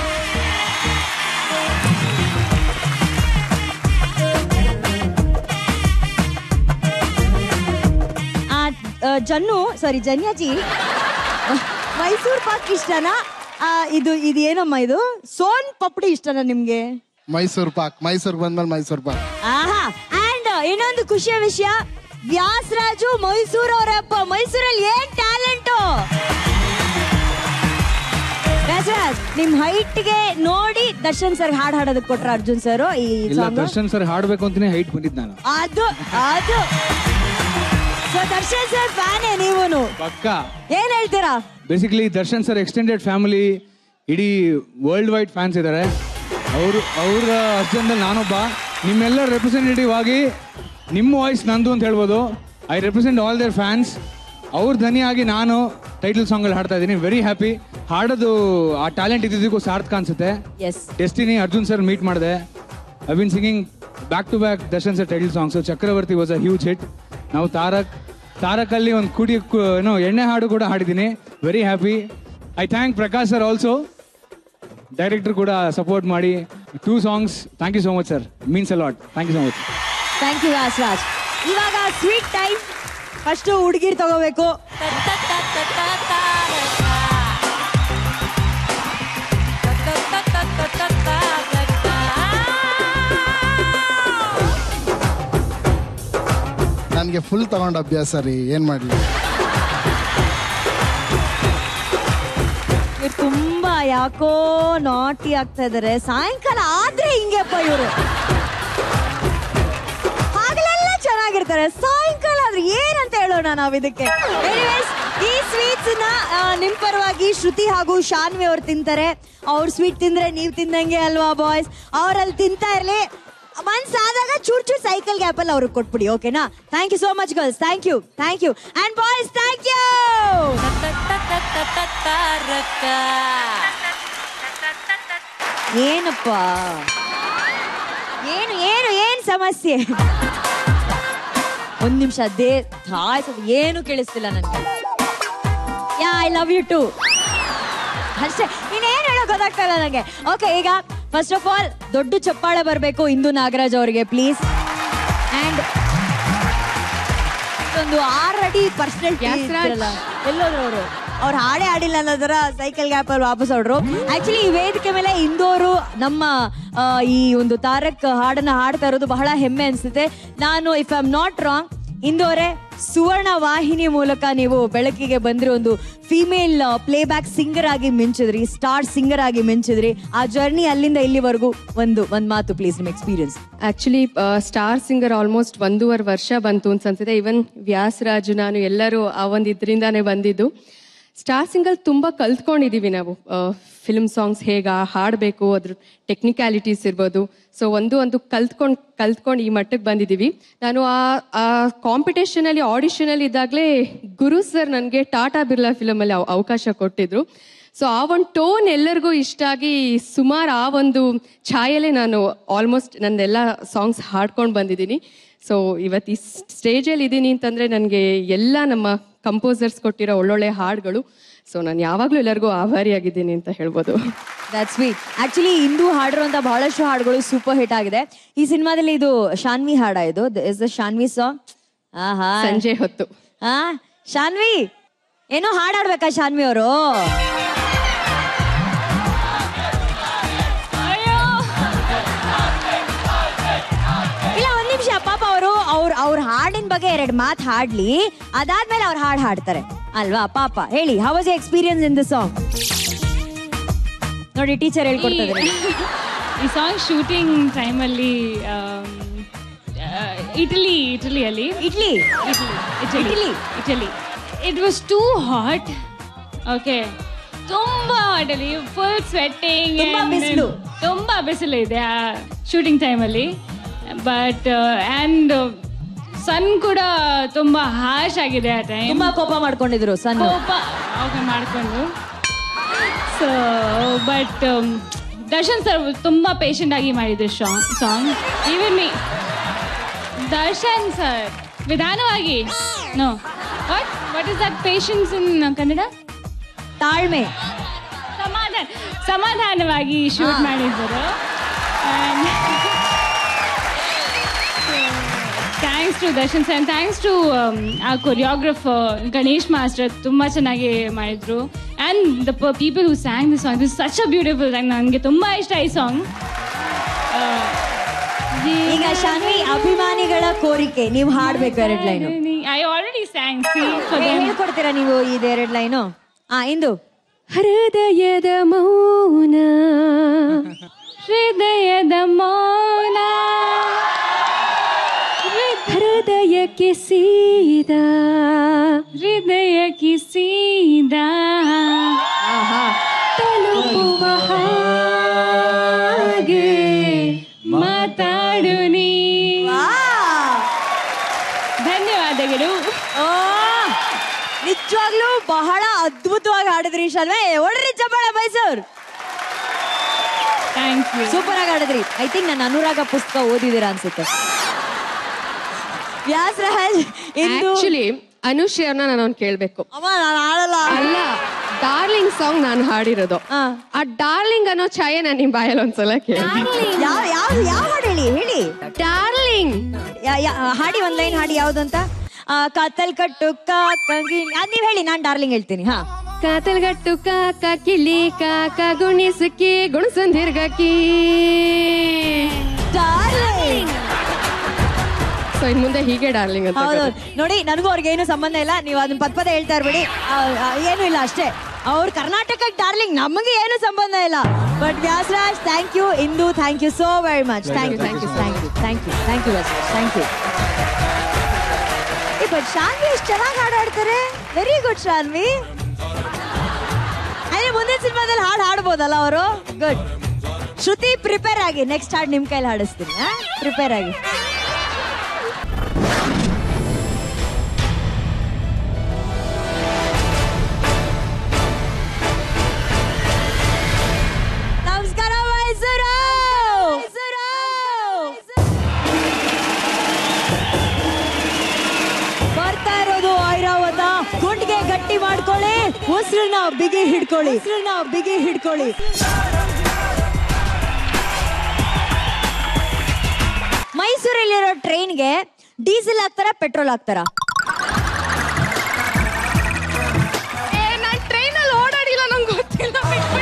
ಜನ್ಯಾಜಿ, ಮೈಸೂರ್ ಪಾಕ್ ಇಷ್ಟನಾ? ಇದು ಏನಮ್ಮ ಇದು? ಸೋನ್ ಪಪಡಿ ಇಷ್ಟನಾ ನಿಮ್ಗೆ? ಮೈಸೂರ್ ಪಾಕ್, ಮೈಸೂರ್ ಬಂದ್ಮೇಲೆ ಮೈಸೂರ್ ಪಾಕ್. ಆಹಾ. ಅಂಡ್ ಇನ್ನೊಂದು ಖುಷಿಯ ವಿಷಯ, ವ್ಯಾಸರಾಜು ಮೈಸೂರವರಪ್ಪ. ಮೈಸೂರಲ್ಲಿ ಏನ್ ಟ್ಯಾಲೆಂಟು! ವ್ಯಾಸರಾಜ್, ನಿಮ್ ಹೈಟ್ಗೆ ನೋಡಿ ದರ್ಶನ್ ಸರ್ ಹಾಡ್ ಹಾಡೋದಕ್ಕೆ ಕೊಟ್ರ ಅರ್ಜುನ್ ಸರ್. ಈ ದರ್ಶನ್ ಸರ್ ಹಾಡ್ಬೇಕು ಅಂತಾನೆ ಹೈಟ್ ಬಂದಿದ್ ನಾನು. ಅದು ದರ್ಶನ್ ಸರ್ ಫ್ಯಾನೇ ನೀವೂನು? ಪಕ್ಕ. ಏನ್ ಹೇಳ್ತೀರಾ? Basically Darshan sir extended family ಇಡೀ ವರ್ಲ್ಡ್ ವೈಡ್ ಫ್ಯಾನ್ಸ್ ಇದ್ದಾರೆ. ಅವ್ರ ಅಷ್ಟೊಂದಲ್ಲಿ ನಾನೊಬ್ಬ. ನಿಮ್ಮೆಲ್ಲರ ರೆಪ್ರೆಸೆಂಟೇಟಿವ್ ಆಗಿ ನಿಮ್ಮ ವಾಯ್ಸ್ ನಂದು ಅಂತ ಹೇಳ್ಬೋದು. I represent all their fans. ಅವ್ರ ಧ್ವನಿಯಾಗಿ ನಾನು ಟೈಟಲ್ ಸಾಂಗ್ ಅಲ್ಲಿ ಹಾಡ್ತಾ ಇದ್ದೀನಿ. Very happy. ಹಾಡೋದು ಆ ಟ್ಯಾಲೆಂಟ್ ಇದ್ದಿದ್ದಕ್ಕೂ ಸಾರ್ಥಕ ಅನ್ಸುತ್ತೆ. ಡೆಸ್ಟಿನಿ ಅರ್ಜುನ್ ಸರ್ ಮೀಟ್ ಮಾಡಿದೆ. I been singing back to back Darshan sir title songs. Chakravarthi was a huge hit. ನಾವು ತಾರಕಲ್ಲಿ ಒಂದು ಎಣ್ಣೆ ಹಾಡು ಕೂಡ ಹಾಡಿದ್ದೀನಿ. Very happy. I thank Prakash sir also. Director ಕೂಡ ಸಪೋರ್ಟ್ ಮಾಡಿ 2 songs. Thank you so much sir, means a lot. Thank you so much. Thank you Vyasaraj. ಇವಾಗ ಸ್ವೀಟ್ ಟೈಮ್. ಫಸ್ಟ್ ಹುಡುಗಿರ್ ತಗೋಬೇಕು. ನನಗೆ ಫುಲ್ ತಗೊಂಡ ಅಭ್ಯಾಸ ರೀ, ಏನ್ ಮಾಡ್ಲಿ. ತುಂಬಾ ಯಾಕೋ ನಾಟಿ ಆಗ್ತಾ ಇದಾರೆ. ಸಾಯಂಕಾಲ ಆದ್ರೆ ಹಿಂಗೆಪ್ಪ ಇವರು. ಹಾಗಲೆಲ್ಲ ಚೆನ್ನಾಗಿರ್ತಾರೆ, ಸಾಯಂಕಾಲ ಆದ್ರೆ ಏನಂತ ಹೇಳೋಣ ನಾವ್ ಇದಕ್ಕೆ. ಈ ಸ್ವೀಟ್ಸ್ ನ ನಿಮ್ ಪರವಾಗಿ ಶ್ರುತಿ ಹಾಗೂ ಶಾನ್ವಿ ಅವ್ರು ತಿಂತಾರೆ. ಅವ್ರ ಸ್ವೀಟ್ ತಿಂದ್ರೆ ನೀವ್ ತಿಂದಂಗೆ ಅಲ್ವಾ ಬಾಯ್ಸ್? ಅವ್ರಲ್ಲಿ ತಿಂತಾ ಇರ್ಲಿ. ಮನ್ಸಾದಾಗ ಚೂರ್ ಸೈಕಲ್ ಗ್ಯಾಪ್ ಅಲ್ಲಿ ಅವ್ರಿಗೆ ಕೊಟ್ಬಿಡಿ, ಓಕೆನಾ? Thank you so much girls. Thank you and boys, thank you. ಏನಪ್ಪ ಏನು ಸಮಸ್ಯೆ? ಒಂದ್ ನಿಮಿಷ ಏನು ಕೇಳಿಸ್ತಿಲ್ಲ ನನಗೆ. ಐ ಲವ್ ಯು ಟು ಅಷ್ಟೇ. ಇನ್ನೇನು ಹೇಳೋ ಗೊತ್ತಾಗ್ತಾ ಇಲ್ಲ ನನಗೆ. ಓಕೆ, ಈಗ ಫಸ್ಟ್ ಆಫ್ ಆಲ್ ದೊಡ್ಡ ಚಪ್ಪಾಳೆ ಬರಬೇಕು ಇಂದು ನಾಗರಾಜ್ ಅವರಿಗೆ ಪ್ಲೀಸ್. ಅಂಡ್ ಒಂದು 6 ಅಡಿ ಪರ್ಸೆಂಟ್ ಎಲ್ಲೋದ್ರು ಅವ್ರು ಹಾಡೇ ಆಡಿಲ್ಲ ಅನ್ನೋದರ ಸೈಕಲ್ ಗ್ಯಾಪ್ ಅಲ್ಲಿ ವಾಪಸ್ ಹೊಡ್ರು. ಆಕ್ಚುಲಿ ಈ ವೇದಿಕೆ ಮೇಲೆ ಇಂದೋರು ನಮ್ಮ ಈ ಒಂದು ತಾರಕ್ ಹಾಡನ್ನ ಹಾಡ್ತಾ ಇರೋದು ಬಹಳ ಹೆಮ್ಮೆ ಅನ್ಸುತ್ತೆ. ನಾನು if I am not wrong, ಇಂದೋರೆ ಸುವರ್ಣ ವಾಹಿನಿ ಮೂಲಕ ನೀವು ಬೆಳಕಿಗೆ ಬಂದ್ರೆ ಒಂದು ಫಿಮೇಲ್ ಪ್ಲೇ ಬ್ಯಾಕ್ ಸಿಂಗರ್ ಆಗಿ ಮಿಂಚಿದ್ರಿ, ಸ್ಟಾರ್ ಸಿಂಗರ್ ಆಗಿ ಮಿಂಚಿದ್ರಿ. ಆ ಜರ್ನಿ ಅಲ್ಲಿಂದ ಇಲ್ಲಿವರೆಗೂ ಒಂದ್ ಮಾತು ಪ್ಲೀಸ್, ನಿಮ್ಮ experience. Actually star singer almost 1.5 ವರ್ಷ ಬಂತು ಅಂತ ಅನ್ಸುತ್ತೆ. ಇವನ್ ವ್ಯಾಸರಾಜು ನಾನು ಎಲ್ಲರೂ ಆ ಒಂದು ಇದರಿಂದಾನೇ ಬಂದಿದ್ದು. ಸ್ಟಾರ್ ಸಿಂಗಲ್ ತುಂಬ ಕಲ್ತ್ಕೊಂಡಿದ್ದೀವಿ ನಾವು ಫಿಲ್ಮ್ ಸಾಂಗ್ಸ್ ಹೇಗೆ ಹಾಡಬೇಕು, ಅದ್ರ ಟೆಕ್ನಿಕ್ಯಾಲಿಟೀಸ್ ಇರ್ಬೋದು. ಸೊ ಒಂದು ಕಲ್ತ್ಕೊಂಡು ಈ ಮಟ್ಟಕ್ಕೆ ಬಂದಿದ್ದೀವಿ. ನಾನು ಆ ಕಾಂಪಿಟೇಷನಲ್ಲಿ ಆಡಿಷನಲ್ಲಿ ಇದ್ದಾಗಲೇ ಗುರು ಸರ್ ನನಗೆ ಟಾಟಾ ಬಿರ್ಲಾ ಫಿಲಮಲ್ಲಿ ಅವಕಾಶ ಕೊಟ್ಟಿದ್ರು. ಸೊ ಆ ಒಂದು ಟೋನ್ ಎಲ್ಲರಿಗೂ ಇಷ್ಟ ಆಗಿ ಸುಮಾರು ಆ ಒಂದು ಛಾಯಲ್ಲೇ ನಾನು ಆಲ್ಮೋಸ್ಟ್ ನನ್ನೆಲ್ಲ ಸಾಂಗ್ಸ್ ಹಾಡ್ಕೊಂಡು ಬಂದಿದ್ದೀನಿ. ಸೊ ಇವತ್ತು ಈ ಸ್ಟೇಜಲ್ಲಿ ಇದ್ದೀನಿ ಅಂತಂದರೆ ನನಗೆ ಎಲ್ಲ ನಮ್ಮ ಕಂಪೋಸರ್ಸ್ ಕೊಟ್ಟಿರೋ ಒಳ್ಳೊಳ್ಳೆ ಹಾಡುಗಳು. ಸೊ ನಾನು ಯಾವಾಗಲೂ ಎಲ್ಲರಿಗೂ ಆಭಾರಿಯಾಗಿದ್ದೀನಿ ಅಂತ ಹೇಳ್ಬೋದು. That's sweet. ಆಕ್ಚುಲಿ ಇಂದು ಹಾಡಿರುವಂತ ಬಹಳಷ್ಟು ಹಾಡುಗಳು ಸೂಪರ್ ಹಿಟ್ ಆಗಿದೆ. ಈ ಸಿನಿಮಾದಲ್ಲಿ ಇದು ಶಾನ್ವಿ ಹಾಡ, ಇದು ಇಸ್ ದ ಶಾನ್ವಿ ಸಾಂಗ್. ಸಂಜೆ ಹೊತ್ತು ಶಾನ್ವಿ ಏನೋ ಹಾಡಾಡ್ಬೇಕಾ ಶಾನ್ವಿ ಅವರು? ಇಲ್ಲ, ಒಂದ್ ನಿಮಿಷ ಪಾಪ ಅವ್ರ ಹಾಡಿನ ಬಗ್ಗೆ 2 ಮಾತು ಹಾಡ್ಲಿ, ಅದಾದ್ಮೇಲೆ ಅವ್ರು ಹಾಡ್ತಾರೆ ಅಲ್ವಾ ಪಾಪ. ಹೇಳಿ, how was your experience in the song? ನೋಡಿ ಟೀಚರ್ ಹೇಳ್ಕೊಡ್ತಾ ಇದ್ದಾರೆ. ಈ ಸಾಂಗ್ ಶೂಟಿಂಗ್ ಟೈಮಲ್ಲಿ ಇಟಲಿಯಲ್ಲಿ it was too hot. Okay, ತುಂಬಾ ಹಾಟಲ್ಲಿ ಫುಲ್ ಸ್ವೆಟ್ಟಿಂಗ್, ತುಂಬಾ ಬಿಸಿಲು ಇದೆ ಆ ಶೂಟಿಂಗ್ ಟೈಮಲ್ಲಿ. ಬಟ್ ಆ್ಯಂಡ್ ಸನ್ ಕೂಡ ತುಂಬಾ ಹಾಶ್ ಆಗಿದೆ ಆ ಟೈಮ್. ತುಂಬಾ ಕೋಪ ಮಾಡ್ಕೊಂಡಿದ್ರು ಸನ್, ಮಾಡ್ಕೊಂಡು. ಸೊ ಬಟ್ ದರ್ಶನ್ ಸರ್ ತುಂಬಾ ಪೇಷಂಟ್ ಆಗಿ ಮಾಡಿದ್ರು song. Even me Darshan sir ವಿಧಾನವಾಗಿ no what is that patience in Kannada? ತಾಳ್ಮೆ, ಸಮಾಧಾನವಾಗಿ ಶೂಟ್ ಮಾಡಿದ್ರು. Thanks to Darshan sir, thanks to ಆ ಕೊರಿಯೋಗ್ರಫರ್ ಗಣೇಶ್ ಮಾಸ್ಟರ್, ತುಂಬ ಚೆನ್ನಾಗಿ ಮಾಡಿದ್ರು. And the people who sang the song, is such a beautiful song. ನನಗೆ ತುಂಬ ಇಷ್ಟ ಈ ಸಾಂಗ್. ಈಗ ಶಾನ್ವಿ, ಅಭಿಮಾನಿಗಳ ಕೋರಿಕೆ, ನೀವು ಹಾಡ್ಬೇಕು 2 ಲೈನು. I already sang. ಹೇಳ್ಕೊಡ್ತೀರಾ ನೀವು ಈ 2 ಲೈನು? ಇಂದು ಹೃದಯದ ಮೌನ, ಹೃದಯದ ಮೌನ, ಹೃದಯಕ್ಕೆ ಸೀದಾ, ಹೃದಯಕ್ಕೆ ಸೀದಾ ತಲುಪುವ ಹಾಗೆ ಮಾತಾಡು ನೀ. ಧನ್ಯವಾದಗಳು. ನಿಜವಾಗ್ಲೂ ಬಹಳ ಅದ್ಭುತವಾಗಿ ಹಾಡಿದ್ರಿ ಶಾನ್ವಿ. ಒಳ್ಳೆ ಚಪ್ಪಾಳೆ ಮೈಸೂರ್. ಥ್ಯಾಂಕ್ ಯು, ಸೂಪರ್ ಆಗಿ ಹಾಡಿದ್ರಿ. ಐ ಥಿಂಕ್ ನಾನು ಅನುರಾಗ ಪುಸ್ತಕ ಓದಿದ್ದೀರಾ ಅನ್ಸುತ್ತೆ. ವ್ಯಾಸರಾಜ್, ಆಕ್ಚುಲಿ ಅನುಶ್ರೀಯವ್ರನ್ನ ನಾನು ಕೇಳ್ಬೇಕು. ಅಲ್ಲ, ಡಾರ್ಲಿಂಗ್ ಸಾಂಗ್ ನಾನು ಹಾಡಿರೋದು. ಆ ಡಾರ್ಲಿಂಗ್ ಅನ್ನೋ ಛಾಯೆ ನಾನು ನಿಮ್ ಬಾಯಲ್ಲಿ ಒಂದ್ಸಲ ಕೇಳಿ. ಯಾವ ಹಾಡು ಹೇಳಿ? ಡಾರ್ಲಿಂಗ್ ಹಾಡಿ, 1 ಲೈನ್ ಹಾಡಿ. ಯಾವ್ದು ಅಂತ? ಕಾತಲ್ ಕಟ್ಟು ನೀವ್ ಹೇಳಿ, ನಾನ್ ಡಾರ್ಲಿಂಗ್ ಹೇಳ್ತೀನಿ. ಕಾತಲ್ಗಟ್ಟು ಕಾಕ ಕಿಲಿ ಕಾಕ ಗುಣಿಸಕಿ ಗುಣಸಂದಿರ್ಗಕಿ. ಸೊ ಇನ್ ಮುಂದೆ ಹೀಗೆ ಡಾರ್ಲಿಂಗ್ ಅಂತ. ಹೌದು ನೋಡಿ, ನನಗೂ ಅವ್ರಿಗೇನು ಸಂಬಂಧ ಇಲ್ಲ. ನೀವು ಅದನ್ನ ಪದ ಹೇಳ್ತಾ ಇರ್ಬೇಡಿ, ಏನು ಇಲ್ಲ ಅಷ್ಟೇ. ಅವ್ರು ಕರ್ನಾಟಕಕ್ಕೆ ಡಾರ್ಲಿಂಗ್, ನಮಗೆ ಏನು ಸಂಬಂಧ ಇಲ್ಲ. But Vyasaraj, thank you. ಇಂದು, thank you so very much. Thank you Vyasaraj, thank you. But Shanvi ಎಷ್ಟು ಚೆನ್ನಾಗಿ ಹಾಡಾಡ್ತಾರೆ. Very good Shanvi. ಅದೇ ಮುಂದಿನ ಸಿನಿಮಾದಲ್ಲಿ ಹಾಡ್ಬೋದಲ್ಲ ಅವರು? ಗುಡ್. ಶ್ರುತಿ, ಪ್ರಿಪೇರ್ ಆಗಿ, ನೆಕ್ಸ್ಟ್ ಹಾಡು ನಿಮ್ ಕೈಲಿ ಹಾಡಿಸ್ತೀನಿ. ಪ್ರಿಪೇರ್ ಆಗಿ. ನಮಸ್ಕಾರ ಮೈಸೂರು. ಬರ್ತಾ ಇರೋದು ಐರಾವತ. ಗುಂಡಿಗೆ ಗಟ್ಟಿ ಮಾಡ್ಕೊಳ್ಳಿ, ಉಸಿರನ್ನ ಬಿಗಿ ಹಿಡ್ಕೊಳ್ಳಿ. ಮೈಸೂರಲ್ಲಿರೋ ಟ್ರೈನ್ಗೆ ಡೀಸೆಲ್ ಹಾಕ್ತಾರ, ಪೆಟ್ರೋಲ್ ಹಾಕ್ತಾರ? ನಾನು ಟ್ರೈನಲ್ಲಿ ಓಡಾಡಿಲ್ಲ, ನಂಗೆ ಗೊತ್ತಿಲ್ಲ.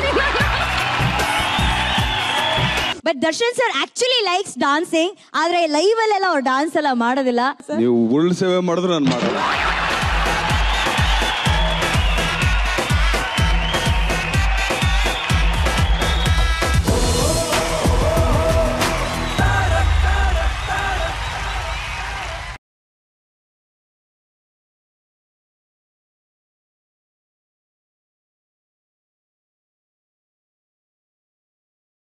But Darshan sir actually likes dancing, ಆದ್ರೆ ಲೈವ್ ಅಲ್ಲೆಲ್ಲ ಅವ್ರು ಡಾನ್ಸ್ ಎಲ್ಲ ಮಾಡೋದಿಲ್ಲ. ನೀವು ಉರುಳು ಸೇವೆ ಮಾಡಿದ್ರು ನಾನು ಮಾಡಲ್ಲ.